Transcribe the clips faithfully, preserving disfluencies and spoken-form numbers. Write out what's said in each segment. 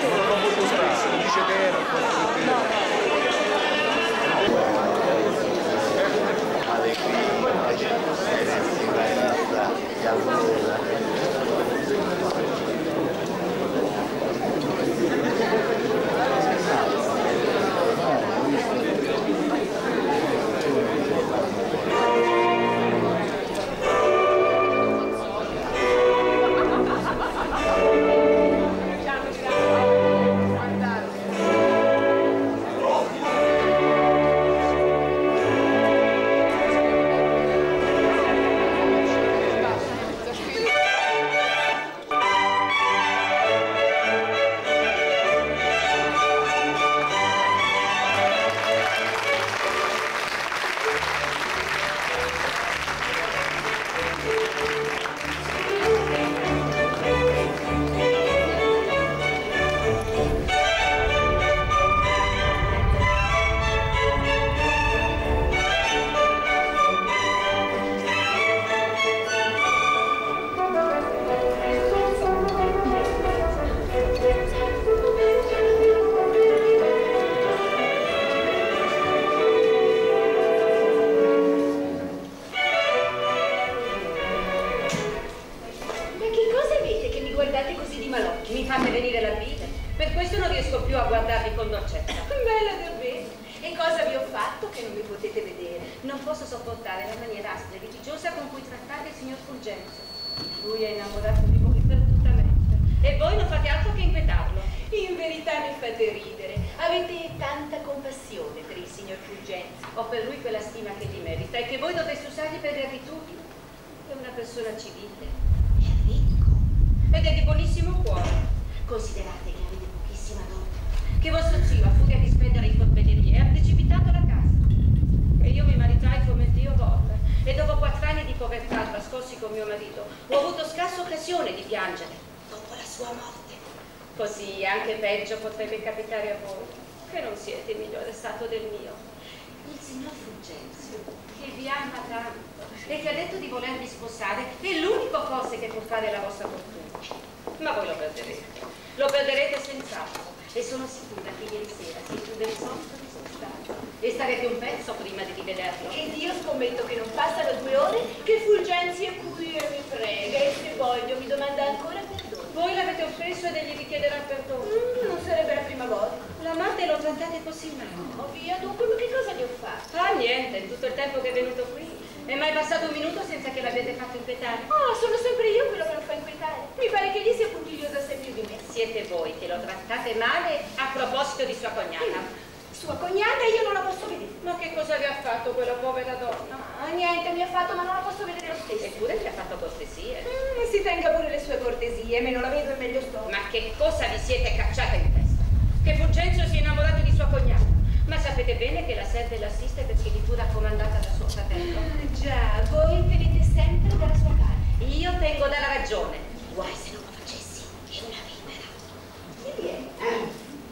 Potrebbe capitare a voi, che non siete il migliore stato del mio. Il signor Fulgenzio, che vi ama tanto e che ha detto di volervi sposare, è l'unico forse che può fare la vostra fortuna. Ma voi lo perderete, lo perderete senz'altro, e sono sicura che ieri sera si chiude il solito di sostanza e starete un pezzo prima di rivederlo. Ed io scommetto che non passano due ore che Fulgenzio è qui e mi prega, e se voglio mi domanda ancora perdono. Voi l'avete offeso ed egli vi chiederà perdono. Mm, non sarebbe la prima volta. L'amate e lo trattate così male. Oh via, dunque, ma che cosa gli ho fatto? Ah, niente, in tutto il tempo che è venuto qui. È mai passato un minuto senza che l'abbiate fatto inquietare? Ah, sono sempre io quello che lo fa inquietare. Mi pare che gli sia puntigliosa assai più di me. Siete voi che lo trattate male a proposito di sua cognata. Mm. Sua cognata io non la posso vedere. Ma che cosa vi ha fatto quella povera donna? Ah, niente mi ha fatto, ma non la posso vedere lo stesso. Eppure vi ha fatto cortesie. Mm, si tenga pure le sue cortesie, meno la vedo e meglio sto. Ma che cosa vi siete cacciate in testa? Che Fulgenzio si è innamorato di sua cognata. Ma sapete bene che la serve e l'assiste perché vi fu raccomandata da suo fratello. Ah, già, voi tenete sempre dalla sua parte. Io tengo dalla ragione. Guai se non lo facessi, è una vipera. Chi è?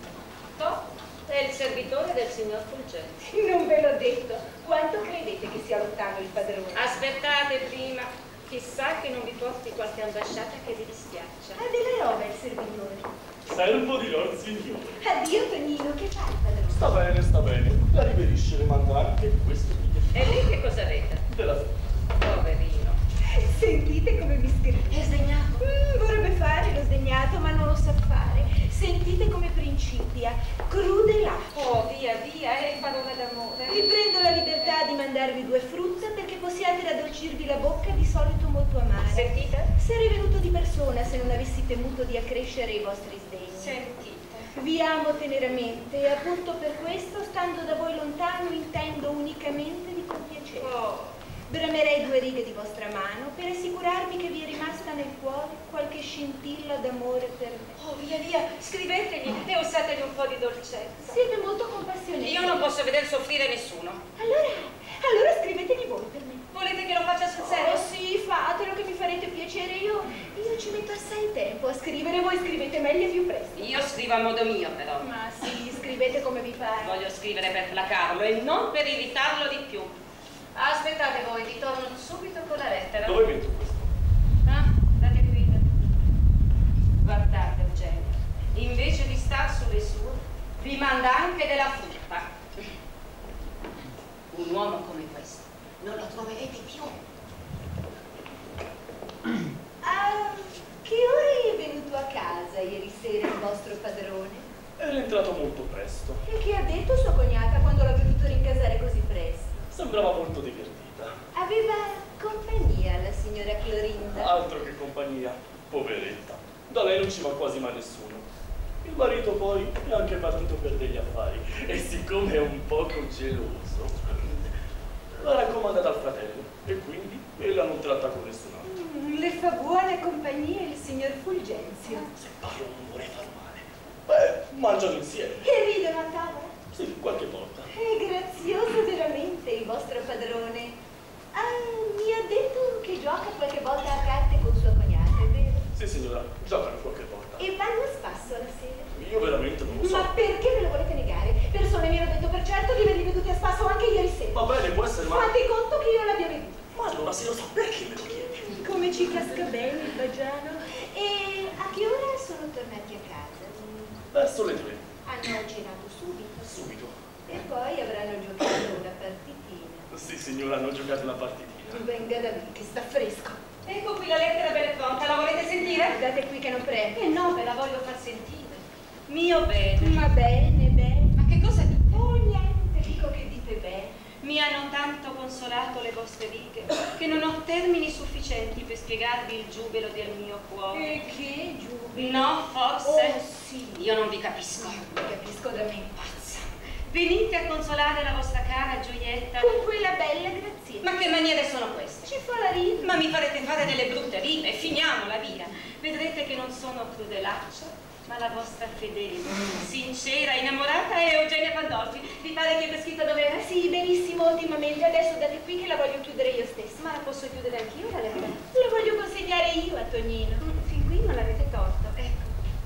To? È il servitore del signor Fulgenzio. Non ve l'ho detto. Quanto credete che sia lontano il padrone? Aspettate prima. Chissà che non vi porti qualche ambasciata che vi dispiaccia. Ha delle robe il servitore. Servo di lor signore. Addio Tonino, che fa il padrone? Sta bene, sta bene. La riverisce, le manda anche questo biglietto. E lì che cosa avete? Della Poverino. Sentite come mi scrive. È sdegnato. Mm, vorrebbe fare lo sdegnato, ma non lo sa fare. Sentite come principia. Crude là. Oh, via, via, è parole d'amore. Mi prendo la libertà di mandarvi due frutta perché possiate raddolcirvi la bocca, di solito molto amara. Sentite? Sarei venuto di persona se non avessi temuto di accrescere i vostri sdegni. Sentite. Vi amo teneramente e appunto per questo, stando da voi lontano, intendo unicamente di compiacere. Oh. Bramerei due righe di vostra mano per assicurarvi che vi è rimasta nel cuore qualche scintilla d'amore per me. Oh, via, via, scrivetegli e usategli un po' di dolcezza. Siete molto compassionevoli. Io non posso veder soffrire nessuno. Allora, allora scrivetegli voi per me. Volete che lo faccia sul serio? Oh sì, fatelo che mi farete piacere. Io, io ci metto assai tempo a scrivere, voi scrivete meglio e più presto. Io scrivo a modo mio, però. Ma sì, scrivete come vi pare. Voglio scrivere per placarlo e non per irritarlo di più. Aspettate voi, vi torno subito con la lettera. Dove metto questo? Ah, date qui. Guardate, Eugenio, invece di stare vi manda anche della frutta. Un uomo come questo non lo troverete più. A che ora è venuto a casa ieri sera il vostro padrone? Era entrato molto presto. E che ha detto sua cognata quando l'ha venuto rincasare così presto? Sembrava molto divertita. Aveva compagnia la signora Clorinda? Altro che compagnia, poveretta. Da lei non ci va quasi mai nessuno. Il marito poi è anche partito per degli affari e siccome è un poco geloso, la raccomanda dal fratello e quindi ella non tratta con nessun altro. Mm, le fa buona compagnia il signor Fulgenzio. Se parlo non vorrei far male. Beh, mangiano insieme. E ridono a tavola? Sì, qualche volta. È grazioso veramente il vostro padrone. Ah, mi ha detto che gioca qualche volta a carte con sua cognata, è vero? Sì, signora, giocano qualche volta. E vanno a spasso la sera? Io veramente non lo so. Ma perché me lo volete negare? Persone mi hanno detto per certo di averli veduti a spasso anche ieri sera. Va bene, può essere, ma... Fate conto che io l'abbia veduto. Ma allora se lo sa, perché me lo chiedi? Come ci casca bene il bagiano. E a che ora sono tornati a casa? Verso le tre. Hanno cenato subito. Subito. E poi avranno giocato una partitina. Sì, signora, hanno giocato una partitina. Venga da me, che sta fresco. Ecco qui la lettera bella e pronta, la volete sentire? Guardate qui che non prende. Eh no, ve la voglio far sentire. Mio bene. Ma bene, bene. Ma che cosa dite? Oh, niente, dico che dite bene. Mi hanno tanto consolato le vostre righe che non ho termini sufficienti per spiegarvi il giubilo del mio cuore. E che giubilo? No, forse? Oh, sì. Io non vi capisco. Mi capisco da me. Pazza. Venite a consolare la vostra cara gioietta. Con quella bella Graziella. Ma che maniere sono queste? Ci fa la rima. Ma mi farete fare delle brutte rime, finiamola via. Vedrete che non sono crudelaccia, ma la vostra fedele, sincera, innamorata è Eugenia Pandolfi. Vi pare che per scritto dovere? Sì, benissimo, ultimamente. Adesso date qui che la voglio chiudere io stessa. Ma la posso chiudere anch'io la lettera? La voglio consegnare io a Tonino. Mm, fin qui non l'avete torto, ecco.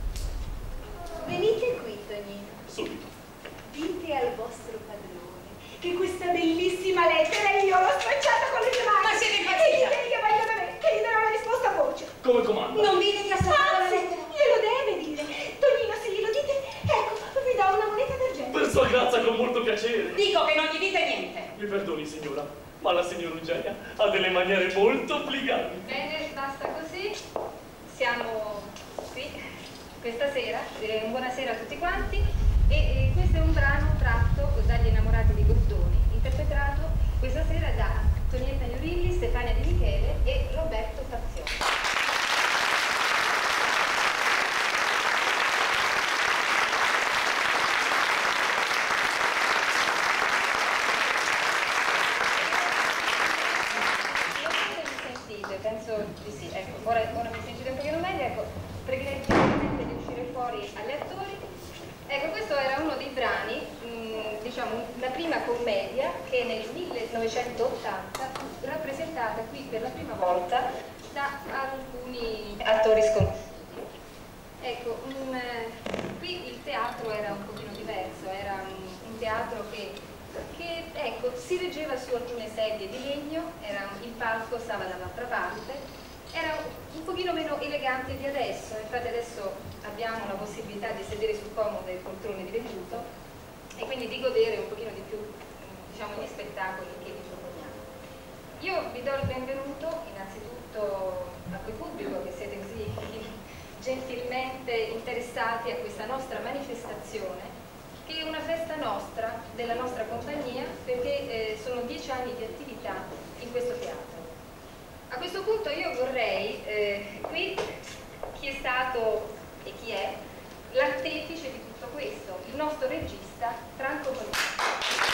Venite qui, Tonino. Subito. Dite al vostro padrone che questa bellissima lettera io l'ho stracciata con le mie mani. Ma siete E impazzita? diteli che voglio da me, che gli darò la risposta a voce. Come comanda? Non vedi di assaltare la Anzi, lettera? glielo deve dire. Tonino, se glielo dite, ecco, vi do una moneta d'argento. Per sua grazia, con molto piacere. Dico che non gli dite niente. Mi perdoni, signora, ma la signora Eugenia ha delle maniere molto obbliganti. Bene, basta così. Siamo qui questa sera, direi un buonasera a tutti quanti. E, e questo è un brano tratto dagli innamorati di Gordoni, interpretato questa sera da Antonietta Gnorilli, Stefania Di Michele e Roberto Fazioni. Penso di sì, ecco, ora, ora mi sentite un pochino meglio, ecco, pregherei chiaramente di uscire fuori agli attori. Ecco, questo era uno dei brani, mh, diciamo, la prima commedia che nel millenovecentottanta fu rappresentata qui per la prima volta da alcuni attori sconosciuti. Ecco, mh, qui il teatro era un pochino diverso, era un, un teatro che che ecco, si reggeva su alcune sedie di legno, era, il palco stava dall'altra parte, era un pochino meno elegante di adesso. Infatti adesso abbiamo la possibilità di sedere su comode poltrone di velluto e quindi di godere un pochino di più, diciamo, gli spettacoli che vi proponiamo. Io vi do il benvenuto innanzitutto a quel pubblico che siete così gentilmente interessati a questa nostra manifestazione, che è una festa nostra, della nostra compagnia, perché eh, sono dieci anni di attività in questo teatro. A questo punto io vorrei, eh, qui chi è stato e chi è l'artefice di tutto questo, il nostro regista Franco Bonini.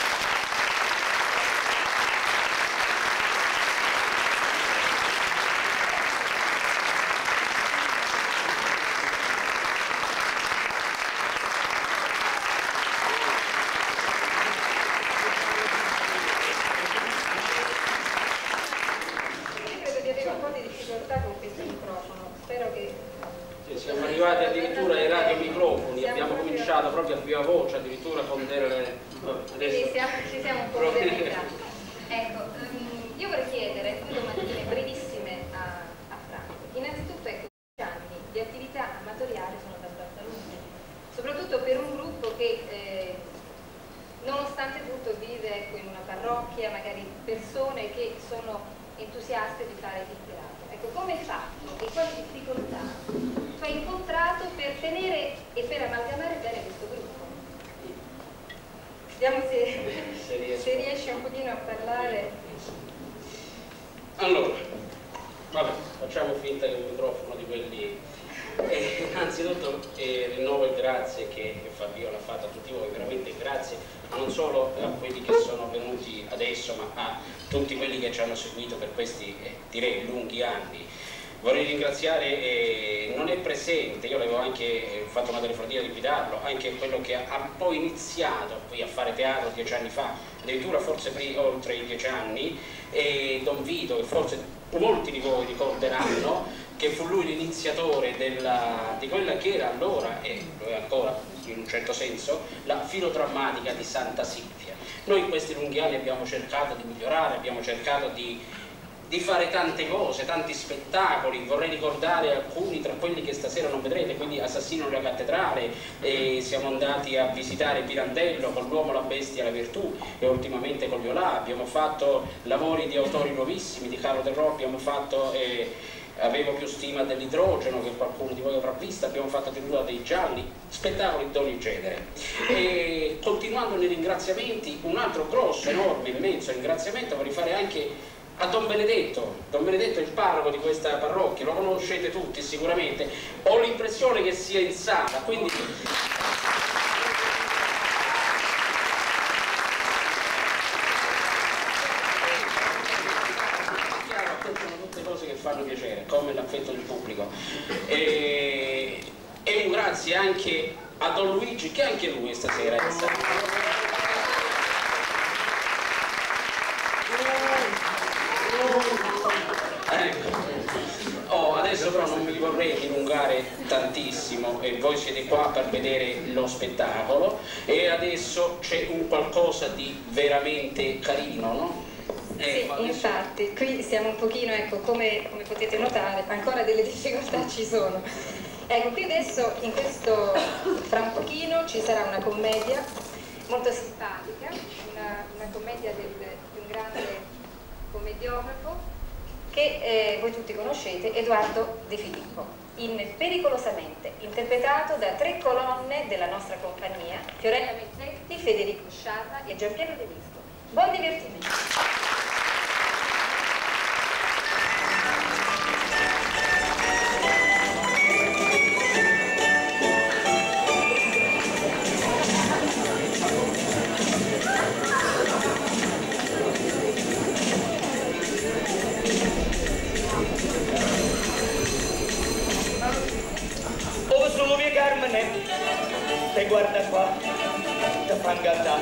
Siamo arrivati addirittura ai radiomicrofoni, abbiamo cominciato proprio a viva voce, addirittura con delle... Quindi siamo, ci siamo un po' modernati. Ecco, um, io vorrei chiedere due domandine brevissime a, a Franco. Innanzitutto, ecco, dieci anni di attività amatoriale sono abbastanza lunghi, soprattutto per un gruppo che eh, e per amalgamare bene questo gruppo. Vediamo se, Se riesco. se riesci un pochino a parlare. Allora, vabbè, facciamo finta che il microfono di quelli... Eh, innanzitutto eh, rinnovo il grazie che Fabiola ha fatto a tutti voi, veramente grazie, ma non solo a quelli che sono venuti adesso, ma a tutti quelli che ci hanno seguito per questi, eh, direi, lunghi anni. Vorrei ringraziare, eh, non è presente, io l'avevo anche fatto una telefonia di invitarlo, anche quello che ha, ha poi iniziato qui a fare teatro dieci anni fa, addirittura forse prima, oltre i dieci anni, e Don Vito, che forse molti di voi ricorderanno, che fu lui l'iniziatore di quella che era allora, e lo è ancora in un certo senso, la filodrammatica di Santa Silvia. Noi in questi lunghi anni abbiamo cercato di migliorare, abbiamo cercato di, di fare tante cose, tanti spettacoli. Vorrei ricordare alcuni tra quelli che stasera non vedrete, quindi Assassino nella cattedrale, e siamo andati a visitare Pirandello con L'uomo, la bestia, la virtù, e ultimamente con Liolà. Abbiamo fatto lavori di autori nuovissimi, di Carlo Del Ro, abbiamo fatto... Eh, Avevo più stima dell'idrogeno, che qualcuno di voi avrà visto, abbiamo fatto addirittura dei gialli, spettacoli di ogni genere. E continuando nei ringraziamenti, un altro grosso, enorme, immenso ringraziamento vorrei fare anche a Don Benedetto. Don Benedetto è il parroco di questa parrocchia, lo conoscete tutti sicuramente, ho l'impressione che sia in sala, quindi... fanno piacere, come l'affetto del pubblico. E, e un grazie anche a Don Luigi, che anche lui stasera è stato. Ecco. Oh, adesso però non mi vorrei dilungare tantissimo, e voi siete qua per vedere lo spettacolo, e adesso c'è un qualcosa di veramente carino, no? Eh, sì, infatti, qui siamo un pochino, ecco, come, come potete notare, ancora delle difficoltà ci sono. Ecco, qui adesso, in questo, fra un pochino, ci sarà una commedia molto simpatica, una, una commedia del, di un grande commediografo che eh, voi tutti conoscete, Edoardo De Filippo, in Pericolosamente, interpretato da tre colonne della nostra compagnia, Fiorella Mezzetti, Federico Sciarra e Giampiero De Visco. Buon divertimento! Dove sono via Carmine? E guarda qua, da fangata.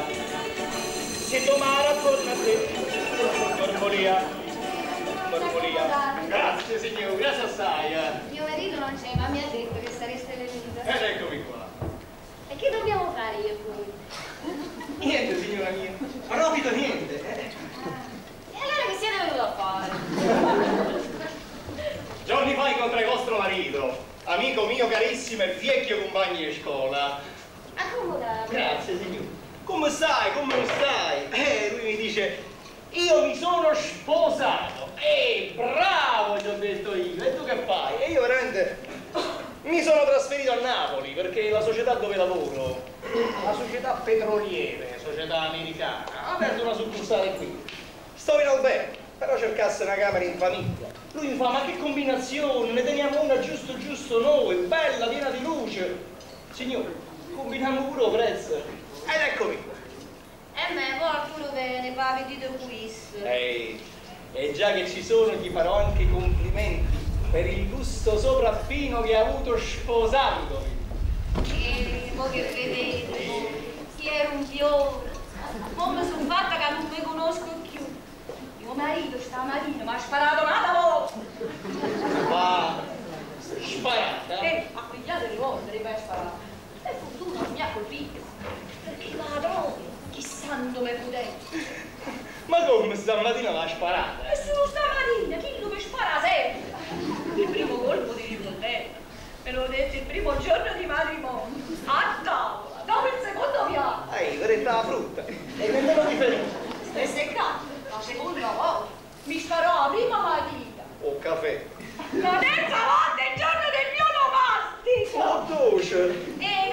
Se domani torna a te, mormolia, mormolia. Grazie signore, grazie assai. Eh. Mio marito non c'è, ma mi ha detto che sareste venuta. Ed eccomi qua. E che dobbiamo fare io e voi? Niente, signora mia, ma proprio niente. E allora che siete venuti a fare? Giorni fa incontrai vostro marito, amico mio carissimo e vecchio compagno di scuola. Accomodate. Grazie signore. Come stai? Come non stai? Eh, lui mi dice, io mi sono sposato. Eh, bravo, ti ho detto io. E tu che fai? E io veramente mi sono trasferito a Napoli perché la società dove lavoro, la società petroliere, società americana, ha aperto una succursale qui. Sto in albergo, però cercasse una camera in famiglia. Lui mi fa, ma che combinazione, ne teniamo una giusto giusto noi, bella, piena di luce. Signore, combiniamo pure il prezzo. Ed eccomi qua. E me, portalo bene, papi di The Quiz. Ehi, e già che ci sono ti farò anche i complimenti per il gusto sopraffino che ha avuto sposandomi. E voi che vedete, chi era un fiore. Mo mi sono fatta che non mi conosco più. Mio marito stamattina mi ha sparato una volta. Ma sparata? E ha pigliato il volte, mi ha sparato. E fortuna mi ha colpito. Perché madonna, che santo me potente. Ma come stamattina l'ha sparata? E solo stamattina, chi lo mi spara sempre? Il primo colpo di rivoltella. Me l'ho detto il primo giorno di matrimonio. A tavola, dopo il secondo piano. Ehi, vedete la frutta. E nemmeno ti fermo. Stai seccando, la seconda volta. Mi sparò la prima mattina. O caffè. La terza volta il giorno del mio nomastico. Oh, dolce. E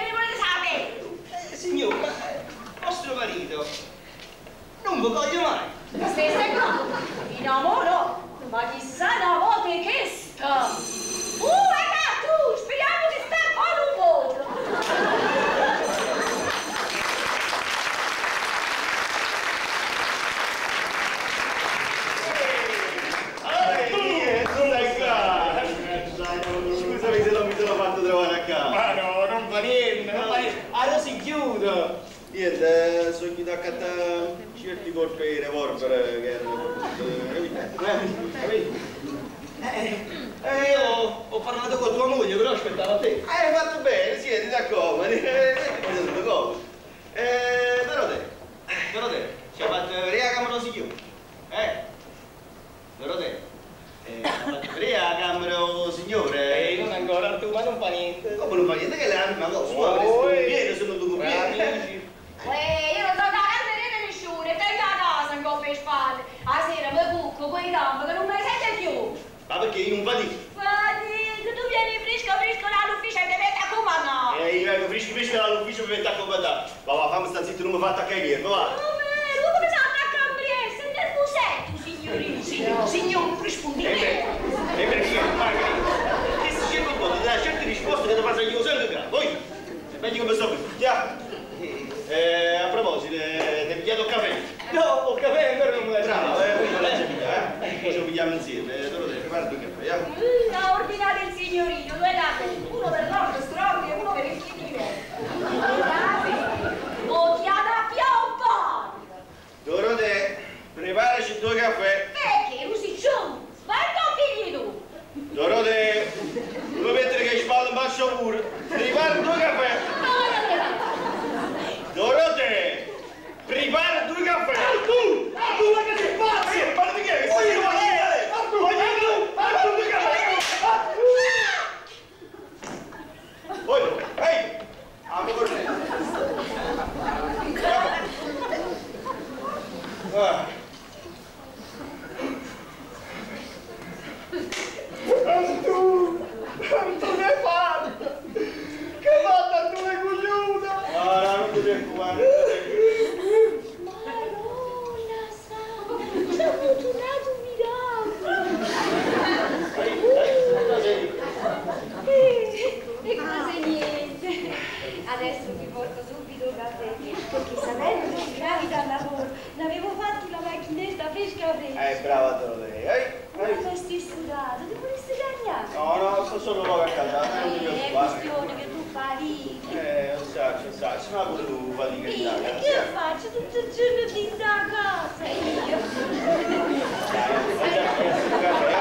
scusami se non mi sono fatto trovare a casa. Ma no, non fa niente, non fa niente. Allora si chiude. Niente, sono chiuso a cattare certi colpi di revolver che erano... Capito? Eh, eh, io ho parlato con tua moglie, però aspettavo a te. Eh, hai fatto bene, siedi d'accordo. Eh, sono d'accordo. Eh, però te, però te, ci ha fatto vedere la camera signore. Eh? Però te, eh, ci ha fatto vedere la camera signore. Eh, non ancora tu, ma non fa niente. Come non fa niente? Che è la prima cosa? Sua, vieni, sono tu vieni. Eh, io non so da cameriere nessuno, e tengo a casa in coppia e spalle. A sera mi buco quei campi che non mi sente più. Ma perché io non fatico? Fatico, tu vieni fresco fresco dall'ufficio e ti metti a comandare. Eh, io vengo fresco fresco dall'ufficio per mettere a comandare. Va, va, fammi sta zitto, non mi fa attaccare niente, va. Come? Tu come sei attaccato a Brienne? Sei nel musetto, signorino. Signor, signor, rispondi E te. beh, e perché? Che si cerca un po', ti dà certe risposte che ti faccio io sempre grave. Poi, meglio come sto qui. Andiamo. Eh, a proposito, eh, ti hai pigliato il caffè? No, il caffè ancora non me l'hai Bravo, eh, poi non l'hai pigliato, eh? Poi ce lo pigliamo insieme, eh, te lo devo, prepara due caffè, eh? Mm, ha ordinato il signorino, due caffè, uno per l'orto strong e uno per il chimino. Due caffè, o ti adappi a un po'. Dorotè, preparaci due caffè. Perché, Rusiccione? Vai a figli tu. Dorotè, devo mettere che spalle in bacio pure. Prepara due caffè. No, non le va. Dorotè, prepara due caffè. Tu, tu ma che sei pazzo? Ma di che? Che sei io? Voglio tu, prepara due caffè. Poi, ehi, amo con me. Ah. Antu, Antu che hai fatto? Che hai fatto a tu le cogliuta? No, no, non ti preoccupare. Madonna santa, ci ha fortunato un miracolo. E, e cose niente. Adesso vi porto subito il caffè, perché sapendo che bravi dal lavoro, l'avevo fatto la macchinetta fresca fresca. Eh, brava Dorotè. Ehi, Ma ehi. non stai sudato, ti vorresti cagare? No, no, sto solo poco a casa, non ti Eh, è preoccupare. questione che tu fatichi. Eh, lo sa, lo sa, se no pure tu fatica in Sì, Italia. e che faccio tutto il giorno di da casa io? Dai, già preso il caffè.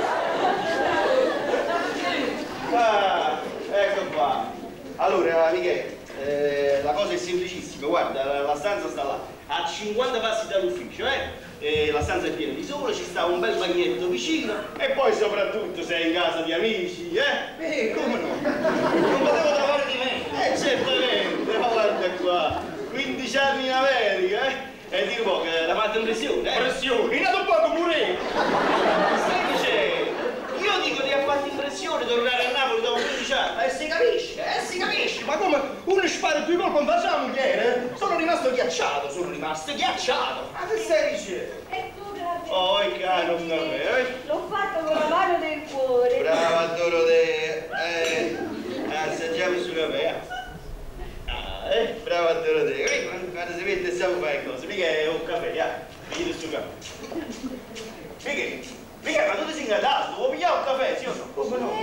Ah, ecco qua. Allora, Michele, eh, la cosa è semplicissima, guarda, la, la stanza sta là, a cinquanta passi dall'ufficio, eh? E la stanza è piena di sole, ci sta un bel bagnetto vicino e poi soprattutto sei in casa di amici, eh? Eh, come no? Non potevo trovare di me. Eh, certamente, ma guarda qua, quindici anni in America, eh? E dire un po' che l'ha fatta impressione, eh? Pressione, in un poco pure. Sai che c'è? Io dico ti ha fatto impressione tornare a Napoli dopo quindici anni. Eh, si capisce, eh, si capisce. Ma come uno spara due colpi non faccia la moglie? Sono rimasto ghiacciato, sono rimasto ghiacciato. Ma che stai dicendo? Ecco, grazie. Oh, che caro un caffè, eh? L'ho fatto con la mano del cuore. Brava Dorotè, eh, assaggiamo il suo caffè, eh? Ah, eh, brava Dorotè, eh, quando, quando si mette stiamo a fare cose, mica è un caffè, eh, vedi il suo caffè. Mica, mica, ma tu ti sei ingadato, vuoi pigliare un caffè, sì o no? Come no?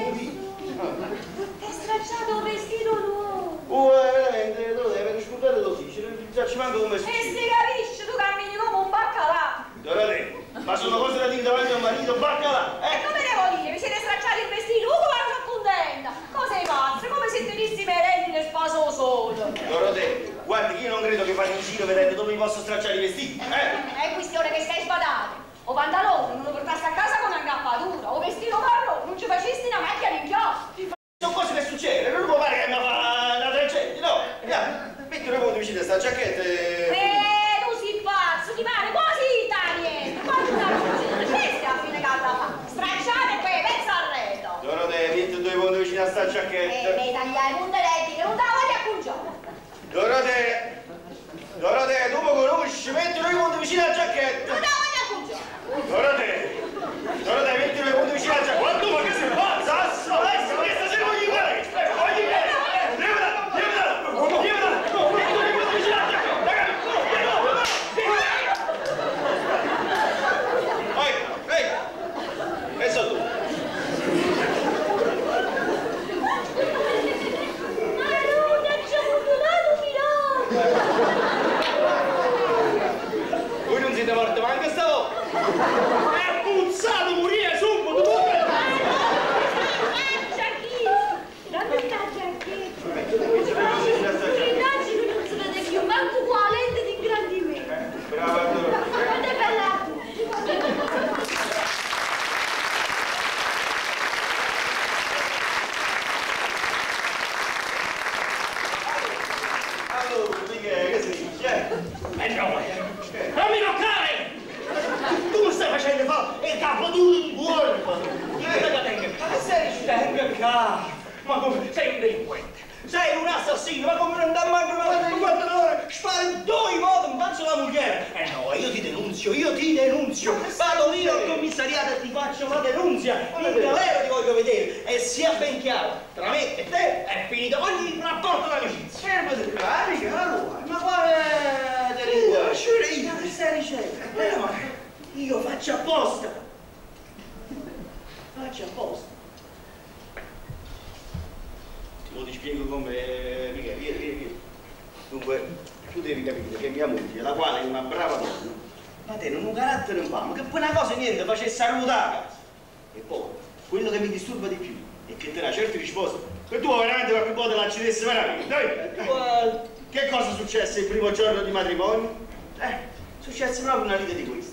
Ti hai stracciato un vestito nuovo. Oh, eh, veramente, Dorotè, per scusate così, ci manca come E succede. si capisce, tu cammini come un baccalà. Dorotè, ma sono cose da dire davanti a un marito, baccala, E eh? come devo dire? Mi siete stracciati il vestito, uh, come sono contenta. Cose pazze, come se tenissi i merelli nel spaso solo. Dorotè, guardi che io non credo che fai in giro vedendo dove mi posso stracciare i vestiti, eh? È questione che stai sbadate. O pantalone non lo portassi a casa con un'angappatura, o vestito marrone, non ci facessi una macchia di inchiostri. Sono cose che succedono, non può fare che mi fa una tragedia, no? Andiamo, metti un po' vicino a sta giacchetta e... Eh, tu sei pazzo, ti pare quasi niente. Quasi una cosa. Questa è la fine che la fa. Stracciare e poi pensa al reto. Dorotè, metti due punti vicino a sta E giacchetta. mi tagliai i punteletti che non te la voglio accugiare. Dorotè, Dorotè, tu mi conosci, metti due punti vicino alla giacchetta. Non te la voglio accugiare. Dorotè, Dorotè, metti due punti vicino alla giacchetta. Ma tu ma che sei pazza? Asso, asso, che stasera voglio fare? Voglio fare? Lievita, lievita, lievita, metti due punti vicino alla giacchetta. Ehi, ehi, che sono tu? Ah, ma come? Sei un delinquente, sei un assassino, ma come non dà manco una quattro ore? Spari due volte, mi faccio la moglie. Eh no, io ti denunzio, io ti denunzio. Vado io al commissariato e ti faccio la denunzia. In galera ti voglio vedere. E sia ben chiaro, tra me e te è finito ogni rapporto d'amicizia. Fermati qua, Riccardo, ma quale delinquente? Sciurina, che stai dicendo? Eh, ma io faccio apposta. Faccio apposta. Lo ti spiego come, Michele, vieni, vieni, vieni. Dunque, tu devi capire che mia moglie, la quale è una brava donna, ma te non un carattere un famo, che poi una cosa niente facesse salutare a casa. E poi, quello che mi disturba di più è che te la certi risposte, che tu veramente qualche volta l'accidesse veramente, dai? Che cosa successe il primo giorno di matrimonio? Eh, successe proprio una lite di questa.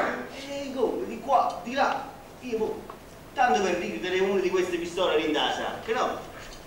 E come, di qua, di là, io poi, tanto per ridere una di queste pistole lì in da sacca, no?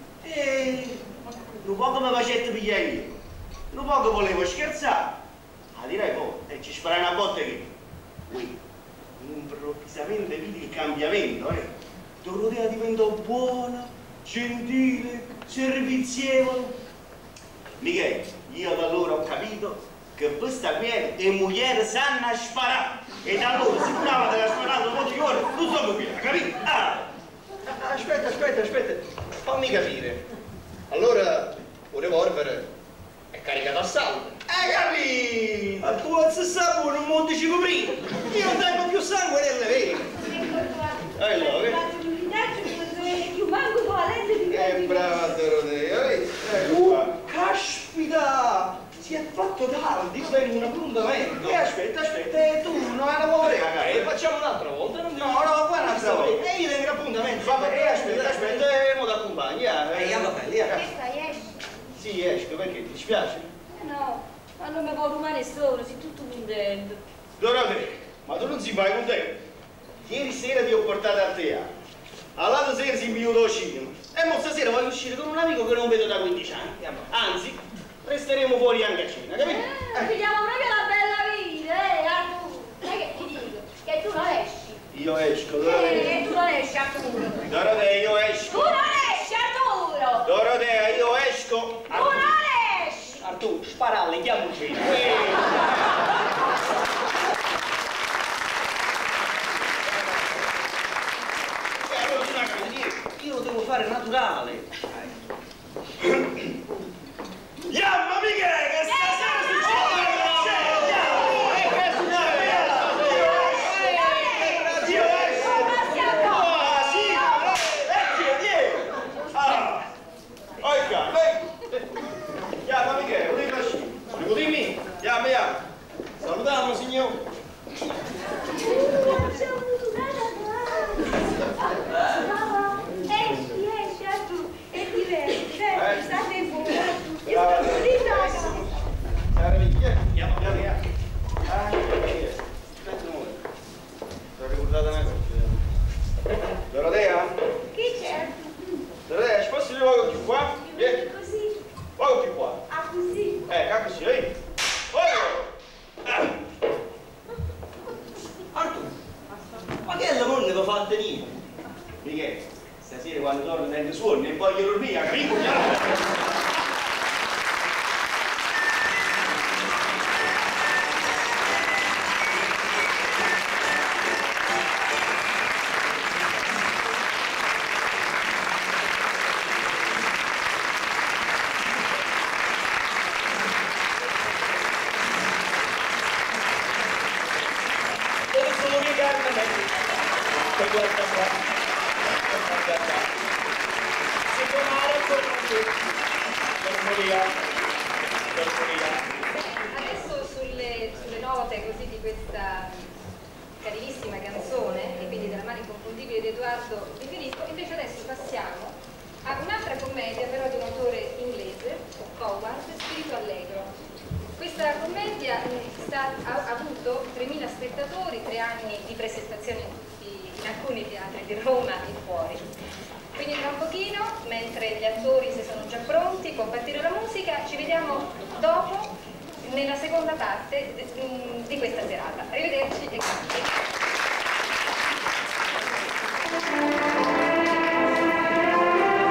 E un po' come facette pigliare io, un po' che volevo scherzare, ma direi poi, e ci sparai una botta che, qui, improvvisamente vidi il cambiamento, eh. Dorotea diventò buona, gentile, servizievole. Michele, io da allora ho capito che questa qui è le mogli sanno a sparare, e da allora si brava della sparata un po' di ore, non so qui, capito? Ah. Aspetta, aspetta, aspetta. Fammi capire. Allora, un revolver è caricato a sangue. Hai capito? Ma tu alzi sapore un monte ci prima. Io non tengo più sangue nelle vene. Ecco qua. Allora, che? Faccio un villaggio, non dovete più manco con la lente di Che brava Dorotea, vedi? Ecco qua. Caspita! Si è fatto tardi, io tengo un appuntamento. E aspetta, aspetta, e tu non hai la volere cagare. E facciamo un'altra volta, non No, no, qua un'altra volta. E io tengo l'appuntamento. Vabbè, e aspetta, aspetta, e mo t'accompagni. Eh, eh, vabbè, lì. Che fai, esci? Sì, esco, perché ti spiace? Eh no, ma non mi può rumare solo, sei tutto contento. Dorotea, ma tu non si fai contento? Ieri sera ti ho portato al teatro. All'altra sera si invio al cinema. E mo stasera voglio uscire con un amico che non vedo da quindici anni. Anzi, resteremo fuori anche a cena, capito? Eh, vediamo proprio la bella vita, eh, Arturo. Sai che ti dico? Che tu non esci. Io esco, Dorotea. Eh, tu non esci, Arturo. Dorotea, io esco. Tu non esci, Arturo. Dorotea, io esco. Tu non esci. Arturo, sparalle, chiamo un cena. Io lo devo fare naturale. Yamma Michele, che stasera succede? Che succede? Io esco! Ah, sì! Ecco, vieni! Ah! Oica, ven! Yamma Michele, volevi lasciare? Volevi dimmi? Yamma, yamma! Salutiamo, signore! Esci, esci, Arturo, e diverti, dai, state fuori, io Brava, sto di casa. Ciao, Michele! Yamma, yamma, yamma! Ah, Michele! Aspetta un momento. Ti ho ricordato una cosa. Dorotea? Che c'è, Arturo? Dorotea, ci posso dire poco più qua? Vieni! Così? Poco più qua. Ah, così? Eh, così, vedi? Oh! Arturo! Ma che è la moglie che fa tenere? Michele, stasera quando torno nel suono e voglio dormire, capito? Dove sono le gambe? E guarda qua. Guarda qua. Si può male con per morire. Per morire. Adesso sulle, sulle note così di questa carinissima canzone, e quindi della mano inconfondibile di Edoardo Di Filippo, invece adesso passiamo a un'altra commedia però di un autore inglese, Howard, Spirito Allegro. Questa commedia sta, ha, ha avuto tremila spettatori, tre anni di presentazione in, tutti, in alcuni teatri di Roma e fuori. Quindi tra un pochino, mentre gli attori si sono già pronti, può partire la musica, ci vediamo dopo nella seconda parte di, di questa serata. Arrivederci e grazie.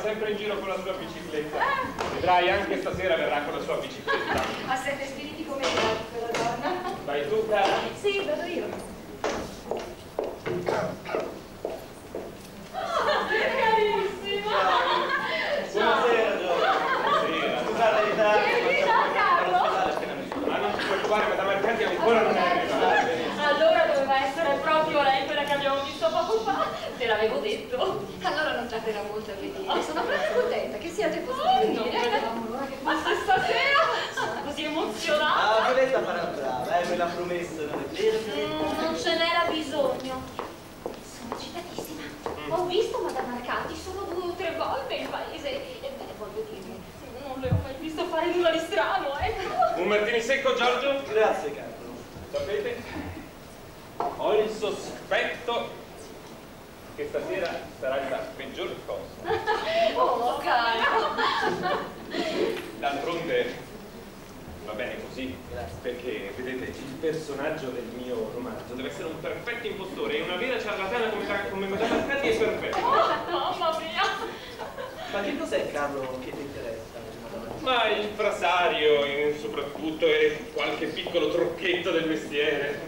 sempre in giro con la sua bicicletta. Vedrai, anche stasera verrà con la sua bicicletta. Ha sette spiriti come me, quella donna. Vai tu, cara? Sì, vado io. Oh, che carissima! Buonasera, Giorgio. Buonasera. Scusate il ritardo. Ciao, Carlo. Ma non ti preoccupare, Madame Arcadi ancora non è arrivata. Allora doveva essere proprio lei quella che abbiamo visto poco fa. Te l'avevo detto. Allora non tarderà molto a venire. Sono proprio contenta che siate potuti Oh, venire. non vedevamo l'ora che fosse stasera. Sono così emozionata. Ah, Violetta farà brava, eh, me l'ha promesso, non è vero? Mm, non ce n'era bisogno. Sono eccitатissima. Ho visto Madame Arcadi solo due o tre volte in paese. Ebbene, voglio dirmi, non le ho mai visto fare nulla di strano, ecco. Un martini secco, Giorgio? Grazie, Carlo. Sapete, ho il sospetto che stasera sarà la peggior cosa. Oh, caro. D'altronde va bene così, perché vedete, il personaggio del mio romanzo deve essere un perfetto impostore e una vera ciarlatana come, come Madame Arcadi è perfetta. Oh, mamma mia. Ma che cos'è, Carlo, che ti interessa? Ma il frasario, eh, soprattutto, e qualche piccolo trucchetto del mestiere.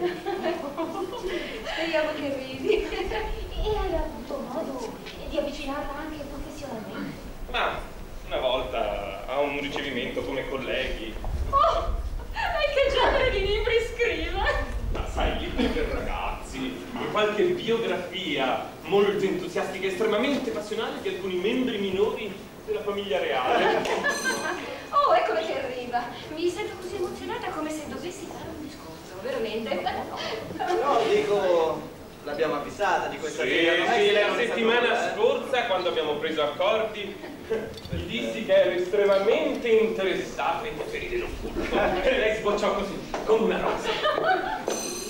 Speriamo che ridi. E hai avuto modo di avvicinarla anche professionalmente? Ma una volta a un ricevimento come colleghi. Oh, e che genere di libri scrive? Ma sai, libri per ragazzi, qualche biografia molto entusiastica e estremamente passionale di alcuni membri minori della famiglia reale. Oh, eccola che arriva. Mi sento così emozionata come se dovessi fare un discorso, veramente. No, dico, l'abbiamo avvisata di questa Sì, idea. non è che sì, lei la non è settimana saputa, eh? scorsa, quando abbiamo preso accordi, gli dissi che ero estremamente interessato ai poteri dell'occulto. E lei sbocciò così, come una rosa.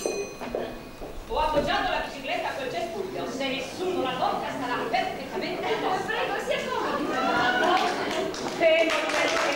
Ho appoggiato la bicicletta a quel cespuglio. Se nessuno la tocca sarà perfettamente a posto. Prego, si accomodi. E non è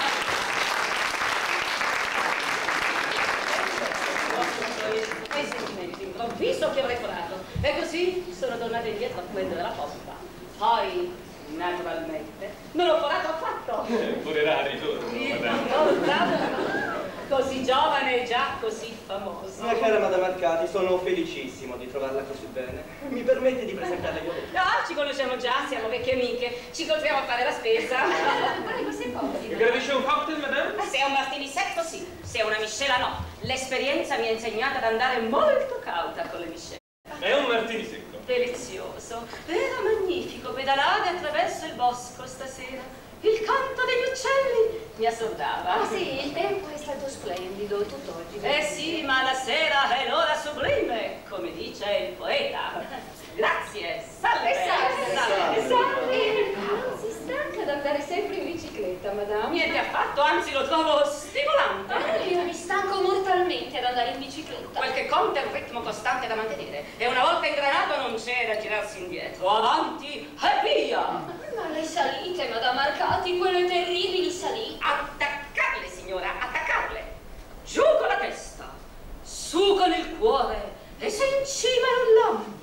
quei sentimenti improvviso che ho reforato. E così sono tornata indietro a prendere la posta. Poi, naturalmente, non l'ho forato affatto. Eh, pure rari ritorno, Il madame. contorno, così giovane e già così famoso. Mia cara Madame Arcadi, sono felicissimo di trovarla così bene. Mi permette di presentarle Violetta? Ah, ci conosciamo già, siamo vecchie amiche. Ci incontriamo a fare la spesa. Prego, si accomodi. Gradisce un cocktail, madame? Se è un martini secco sì, se è una miscela no. L'esperienza mi ha insegnato ad andare molto cauta con le miscele. È un martini secco. Delizioso, era magnifico pedalare attraverso il bosco stasera. Il canto degli uccelli mi assordava. Ah sì, il tempo è stato splendido tutt'oggi. Eh sì, ma la sera è l'ora sublime, come dice il poeta. Grazie, salve. E salve, salve. e salve. Non si stanca ad andare sempre in bicicletta, madame? Niente affatto, anzi lo trovo stimolante. Ah, io mi stanco mortalmente ad andare in bicicletta. Quel che conta è un ritmo costante da mantenere. E una volta ingranato non c'è da girarsi indietro. Avanti e via! Ma le salite, Madame Arcadi, quelle terribili salite. Attaccarle, signora, attaccarle. Giù con la testa, su con il cuore e sei in cima a un lampo.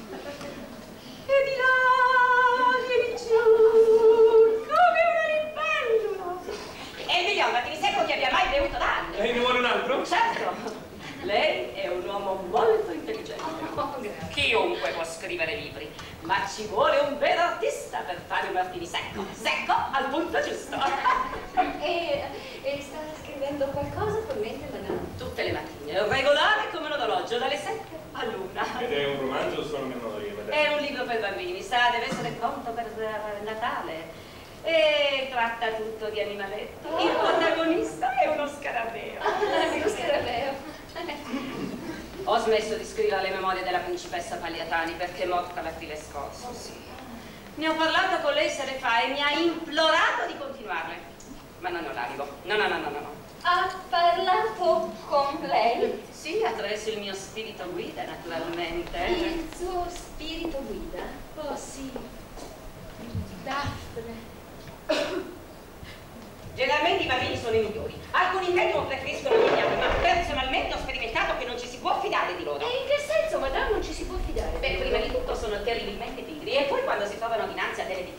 E di là, vieni giù, come una libellula. E il miglior martini secco che abbia mai bevuto da anni. Lei ne vuole un altro? Certo. Lei è un uomo molto intelligente. Oh, grazie. Chiunque può scrivere libri, ma ci vuole un vero artista per fare un martini secco. Secco al punto giusto. E, e sta scrivendo qualcosa attualmente, madame? Tutte le mattine, regolare come un orologio, dalle sette all'una. Ed è un romanzo o sono memorie, madame? È un libro per bambini, sa, deve essere pronto per eh, Natale. E tratta tutto di animaletti. Il protagonista è uno scarabeo. Ah, lo scarabeo. Ho smesso di scrivere le memorie della principessa Pagliatani perché è morta l'aprile scorso, sì. Ne ho parlato con lei sere fa e mi ha implorato di continuarle. Ma non ho l'animo. No, no, no, no, no. Ha parlato con lei? Sì, attraverso il mio spirito guida, naturalmente. Il suo spirito guida? Oh, sì. Daphne. Generalmente i bambini sono i migliori. Alcuni medium preferiscono gli ignami, ma personalmente ho sperimentato che non ci si può fidare di loro. E in che senso, madame, non ci si può fidare? Beh, prima di tutto sono terribilmente pigri e poi quando si trovano dinanzi a delle difficoltà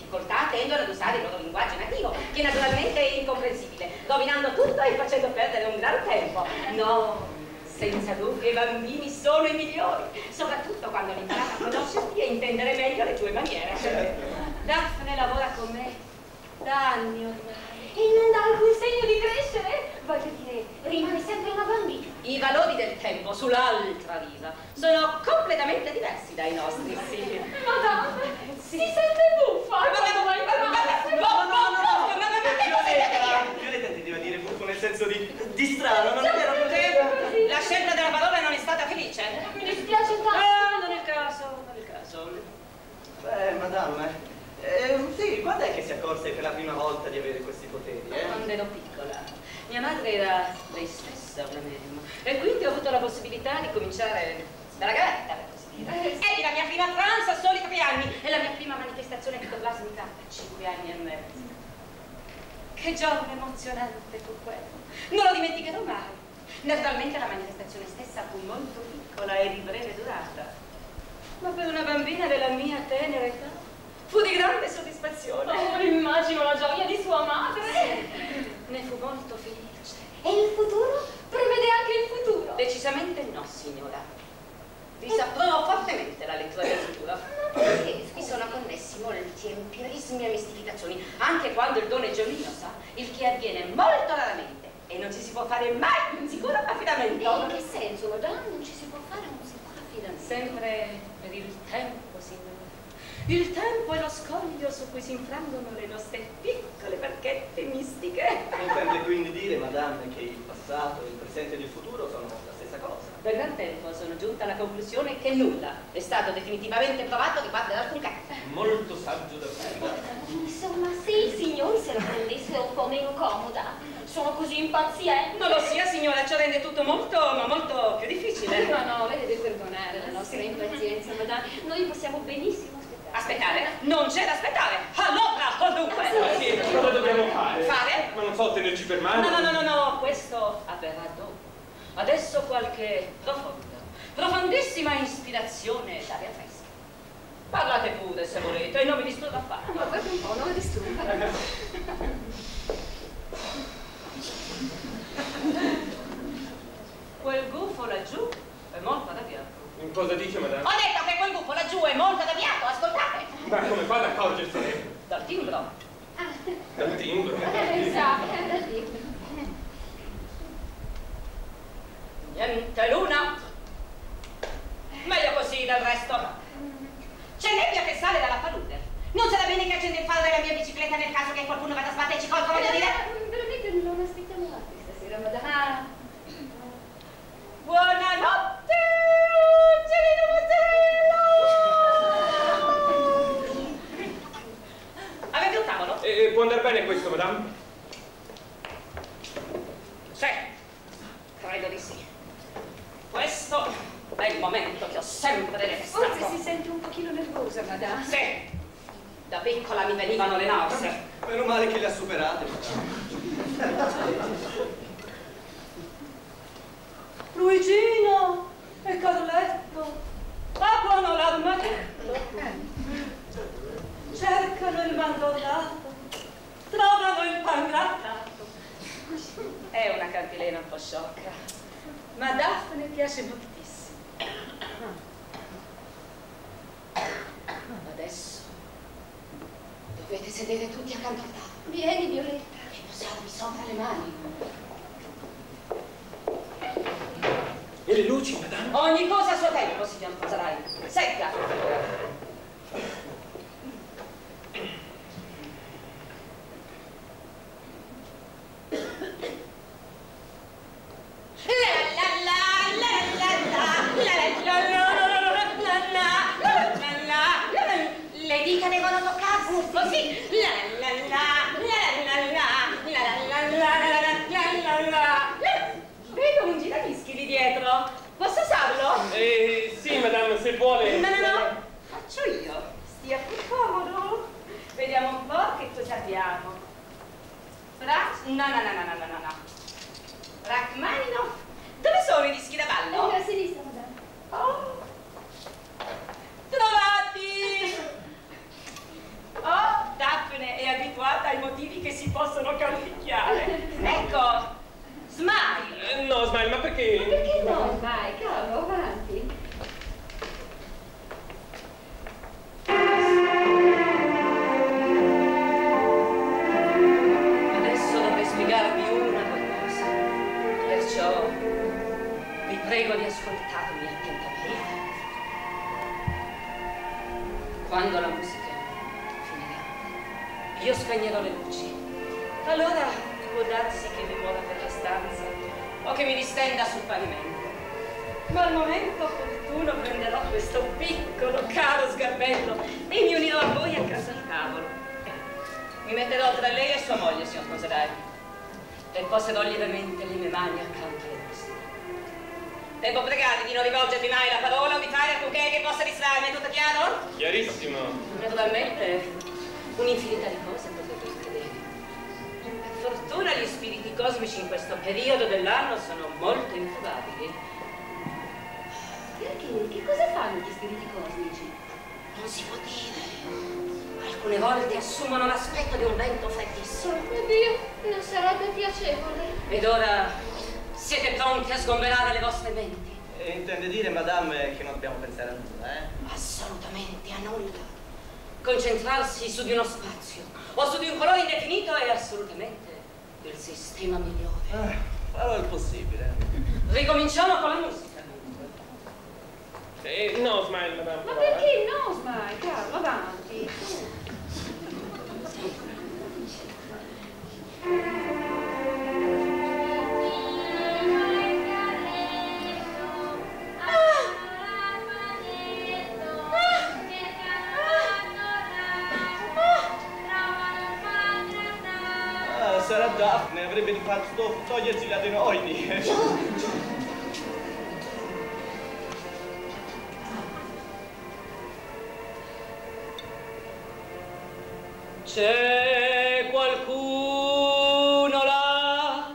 tendono ad usare il loro linguaggio nativo, che naturalmente è incomprensibile, rovinando tutto e facendo perdere un gran tempo. No, senza dubbio i bambini sono i migliori, soprattutto quando hanno imparato a conoscerti e intendere meglio le tue maniere. Daphne lavora con me da anni ormai. E non dà alcun segno di crescere? Voglio dire, rimane sempre una bambina. I valori del tempo sull'altra riva sono completamente diversi dai nostri, sì. Madame, si sente buffa quando va in classe. No, no, no, no, no, Violetta, Violetta intendeva dire buffo nel senso di, di strano, non è vero? no. La scelta della parola non è stata felice. Mi dispiace tanto. Ah, non è il caso, non è il caso. Beh, madame, eh, sì, quando è che si accorse per la prima volta di avere questi poteri, eh? Quando ero piccola, mia madre era lei stessa una memma, e quindi ho avuto la possibilità di cominciare da ragazza, per così dire. Ebbi la mia prima trance a soli tre anni e la mia prima manifestazione ectoplasmica a cinque anni e mezzo. Che giorno emozionante fu quello, non lo dimenticherò mai. Naturalmente la manifestazione stessa fu molto piccola e di breve durata, ma per una bambina della mia tenera età fu di grande soddisfazione. Oh, immagino la gioia di sua madre. Sì, ne fu molto felice. E il futuro? Prevede anche il futuro? Decisamente no, signora. Disapprovo fortemente la lettura del futuro. Perché vi sono connessi molti empirismi e mistificazioni, anche quando il dono è giovino, sa, il che avviene molto raramente e non ci si può fare mai un sicuro affidamento. E in che senso, madame, non ci si può fare un sicuro affidamento? Sempre per il tempo, signora. Il tempo è lo scoglio su cui si infrangono le nostre piccole barchette mistiche. Intende quindi dire, madame, che il passato, il presente ed il futuro sono la stessa cosa? Da gran tempo sono giunta alla conclusione che nulla è stato definitivamente provato riguardo ad alcun caso. Molto saggio da fare. Insomma, se i signori se la prendessero un po' meno comoda, sono così impazienti. Non lo sia, signora, ciò rende tutto molto, ma molto più difficile. No, no, lei deve perdonare la nostra impazienza, madame. Noi possiamo benissimo aspettare. Aspettare? Non c'è da aspettare! Allora, o dunque! Ma sì, cosa dobbiamo fare? Fare? Ma non so, tenerci per mano? No, no, no, no, no, questo avverrà dopo. Adesso qualche profonda, profondissima ispirazione d'aria fresca. Parlate pure se volete e non mi disturba affatto. Ma guarda un po', non la disturba. Quel gufo laggiù è molto arrabbiato. In cosa dice, madame? Ho detto che quel gufo laggiù è molto arrabbiato, ascoltate! Ma come fa ad accorgersene? Dal timbro. Dal timbro? Eh, sa, Da lì. Niente luna. Meglio così del resto. C'è nebbia che sale dalla palude. Non sarà bene che accenda il faro della mia bicicletta nel caso che qualcuno vada a sbattere e ci colga, voglio dire. Veramente non aspettiamo altri stasera, madame. Ah. Buonanotte, uccellino mozzarella! Avete un tavolo? E può andare bene questo, madame? Sì, credo di sì. Questo è il momento che ho sempre detestato. Forse si sente un pochino nervosa, madame. Sì, da piccola mi venivano le nausea. Meno male che le ha superate, madame. Luigino e Carletto aprono l'armadietto, cercano il mandorlato, trovano il pangrattato. È una cantilena un po' sciocca, ma a Daphne piace moltissimo. Adesso dovete sedere tutti accanto al tavolo. Vieni, Violetta. E posarvi sopra le mani. E le luci, madame? Ogni cosa a suo tempo, signor Fasarai. Segga! Le dita devono toccarsi così. Vedo un giradischi lì dietro. Posso usarlo? Eh, sì, madame, se vuole. No, no, no. Faccio io. Stia più comodo. Vediamo un po' che cosa abbiamo. Ra... No, no, no, no, no, no, no. Rachmaninoff. Dove sono i dischi da ballo? A sinistra, madame. Oh. Trovati! Oh, Daphne quando la musica finirà, io spegnerò le luci. Allora può darsi che mi muova per la stanza o che mi distenda sul pavimento. Ma al momento opportuno prenderò questo piccolo, caro sgarbello e mi unirò a voi accanto al tavolo. Mi metterò tra lei e sua moglie, signor Consadai, e poserò lievemente le mie mani accanto alle vostre. Devo pregarvi di non rivolgervi mai la parola o di fare alcunché che possa distrarmi, è tutto chiaro? Chiarissimo. Naturalmente, un'infinità di cose potete accadere. Per fortuna gli spiriti cosmici in questo periodo dell'anno sono molto improbabili. Perché? Che cosa fanno gli spiriti cosmici? Non si può dire. Alcune volte assumono l'aspetto di un vento freddissimo. Oddio, non sarebbe piacevole. Ed ora siete pronti a sgomberare le vostre menti? E intende dire, madame, che non dobbiamo pensare a nulla, eh? Assolutamente a nulla. Concentrarsi su di uno spazio o su di un colore indefinito è assolutamente il sistema migliore. Eh, farò il possibile. Ricominciamo con la musica. Eh, no, smile, madame. Ma però, eh. perché no, Smile? Carlo, avanti. Ah, sarà Daphne, avrebbe di fatto togliersi gli adenoidi. C'è qualcuno là?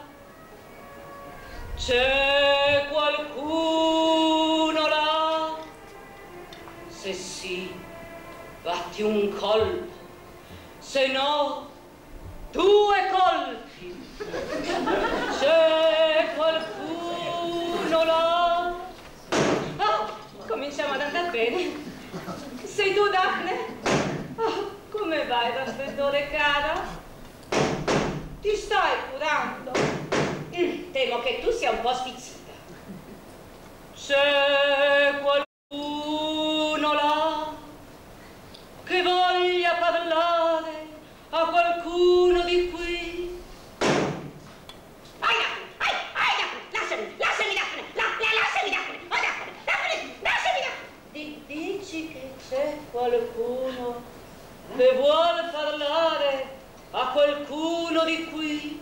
C'è qualcuno là? Se sì, batti un colpo, se no, due colpi. C'è qualcuno là? Ah, cominciamo ad andare bene. Sei tu, Daphne? Ah, come va il raffreddore, cara? Ti stai curando? Mm, temo che tu sia un po' stizzita. C'è qualcuno là che voglia parlare a qualcuno di qui? Vai, Daphne! Vai, vai, Daphne! Lasciami! Lasciami, Daphne! La, la, lasciami, Daphne! Oh, Daphne! Daphne! Lasciami, Daphne! Di, dici che c'è qualcuno che vuole parlare a qualcuno di qui?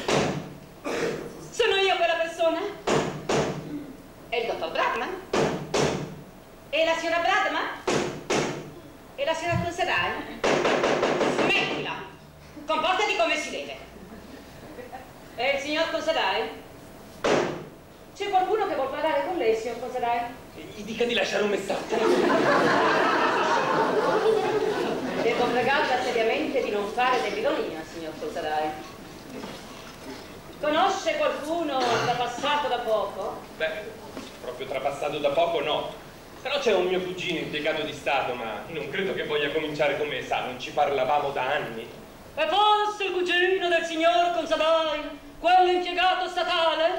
Sono io quella persona? È il dottor Bradman? E la signora Bradman? E la signora Consadai? Smettila! Comportati come si deve. E il signor Consadai? C'è qualcuno che vuol parlare con lei, signor Consadai? Gli dica di lasciare un messaggio. Devo pregarla seriamente di non fare dell'ironia, signor Consadai. Conosce qualcuno trapassato da poco? Beh, proprio trapassato da poco no. Però c'è un mio cugino impiegato di Stato, ma non credo che voglia cominciare con me, sa, non ci parlavamo da anni. E forse il cugino del signor Consadai, quello impiegato statale?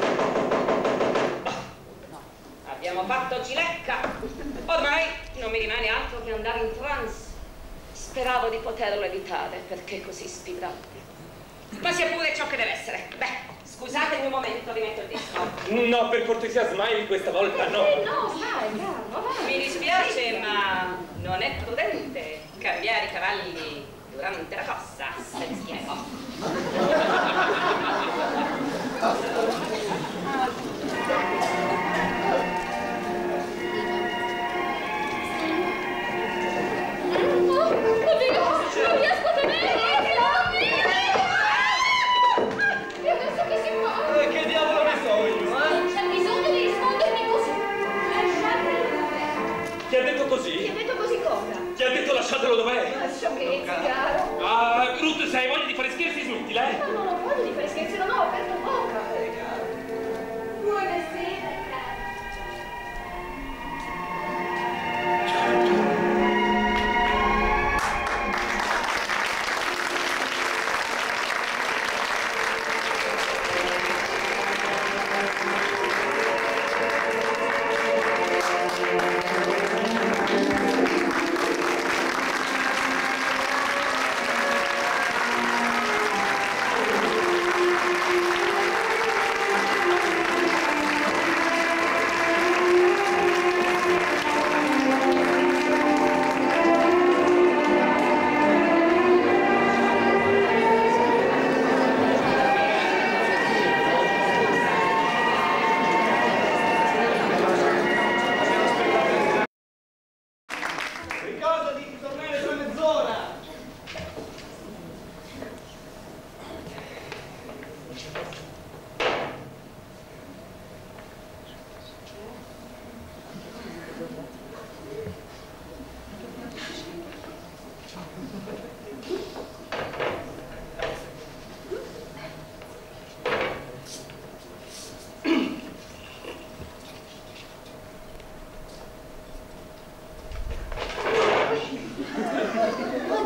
No, abbiamo fatto cilecca. Ormai non mi rimane altro che andare in trance. Speravo di poterlo evitare, perché così spibrante. Ma sia pure ciò che deve essere. Beh, scusatemi un momento, rimetto il disco. No, per cortesia, Smile, questa volta no. Eh, no, vai, Carlo, vai. Mi dispiace, ma non è prudente cambiare i cavalli durante la corsa, se mi spiego. Non riesco a tenere! E adesso che si fa? Eh, che diavolo ne so io, eh? Non c'è bisogno di rispondermi così. Lasciatelo dov'è. Ti ha detto Ti così? ha detto così cosa? Ti ha detto lasciatelo dov'è? Ma sciocchezze, caro. Ah, Ruth, se hai voglia di fare scherzi, smettila, eh? Ma non ho voglia di fare scherzi, non ho aperto bocca. Buonasera, caro.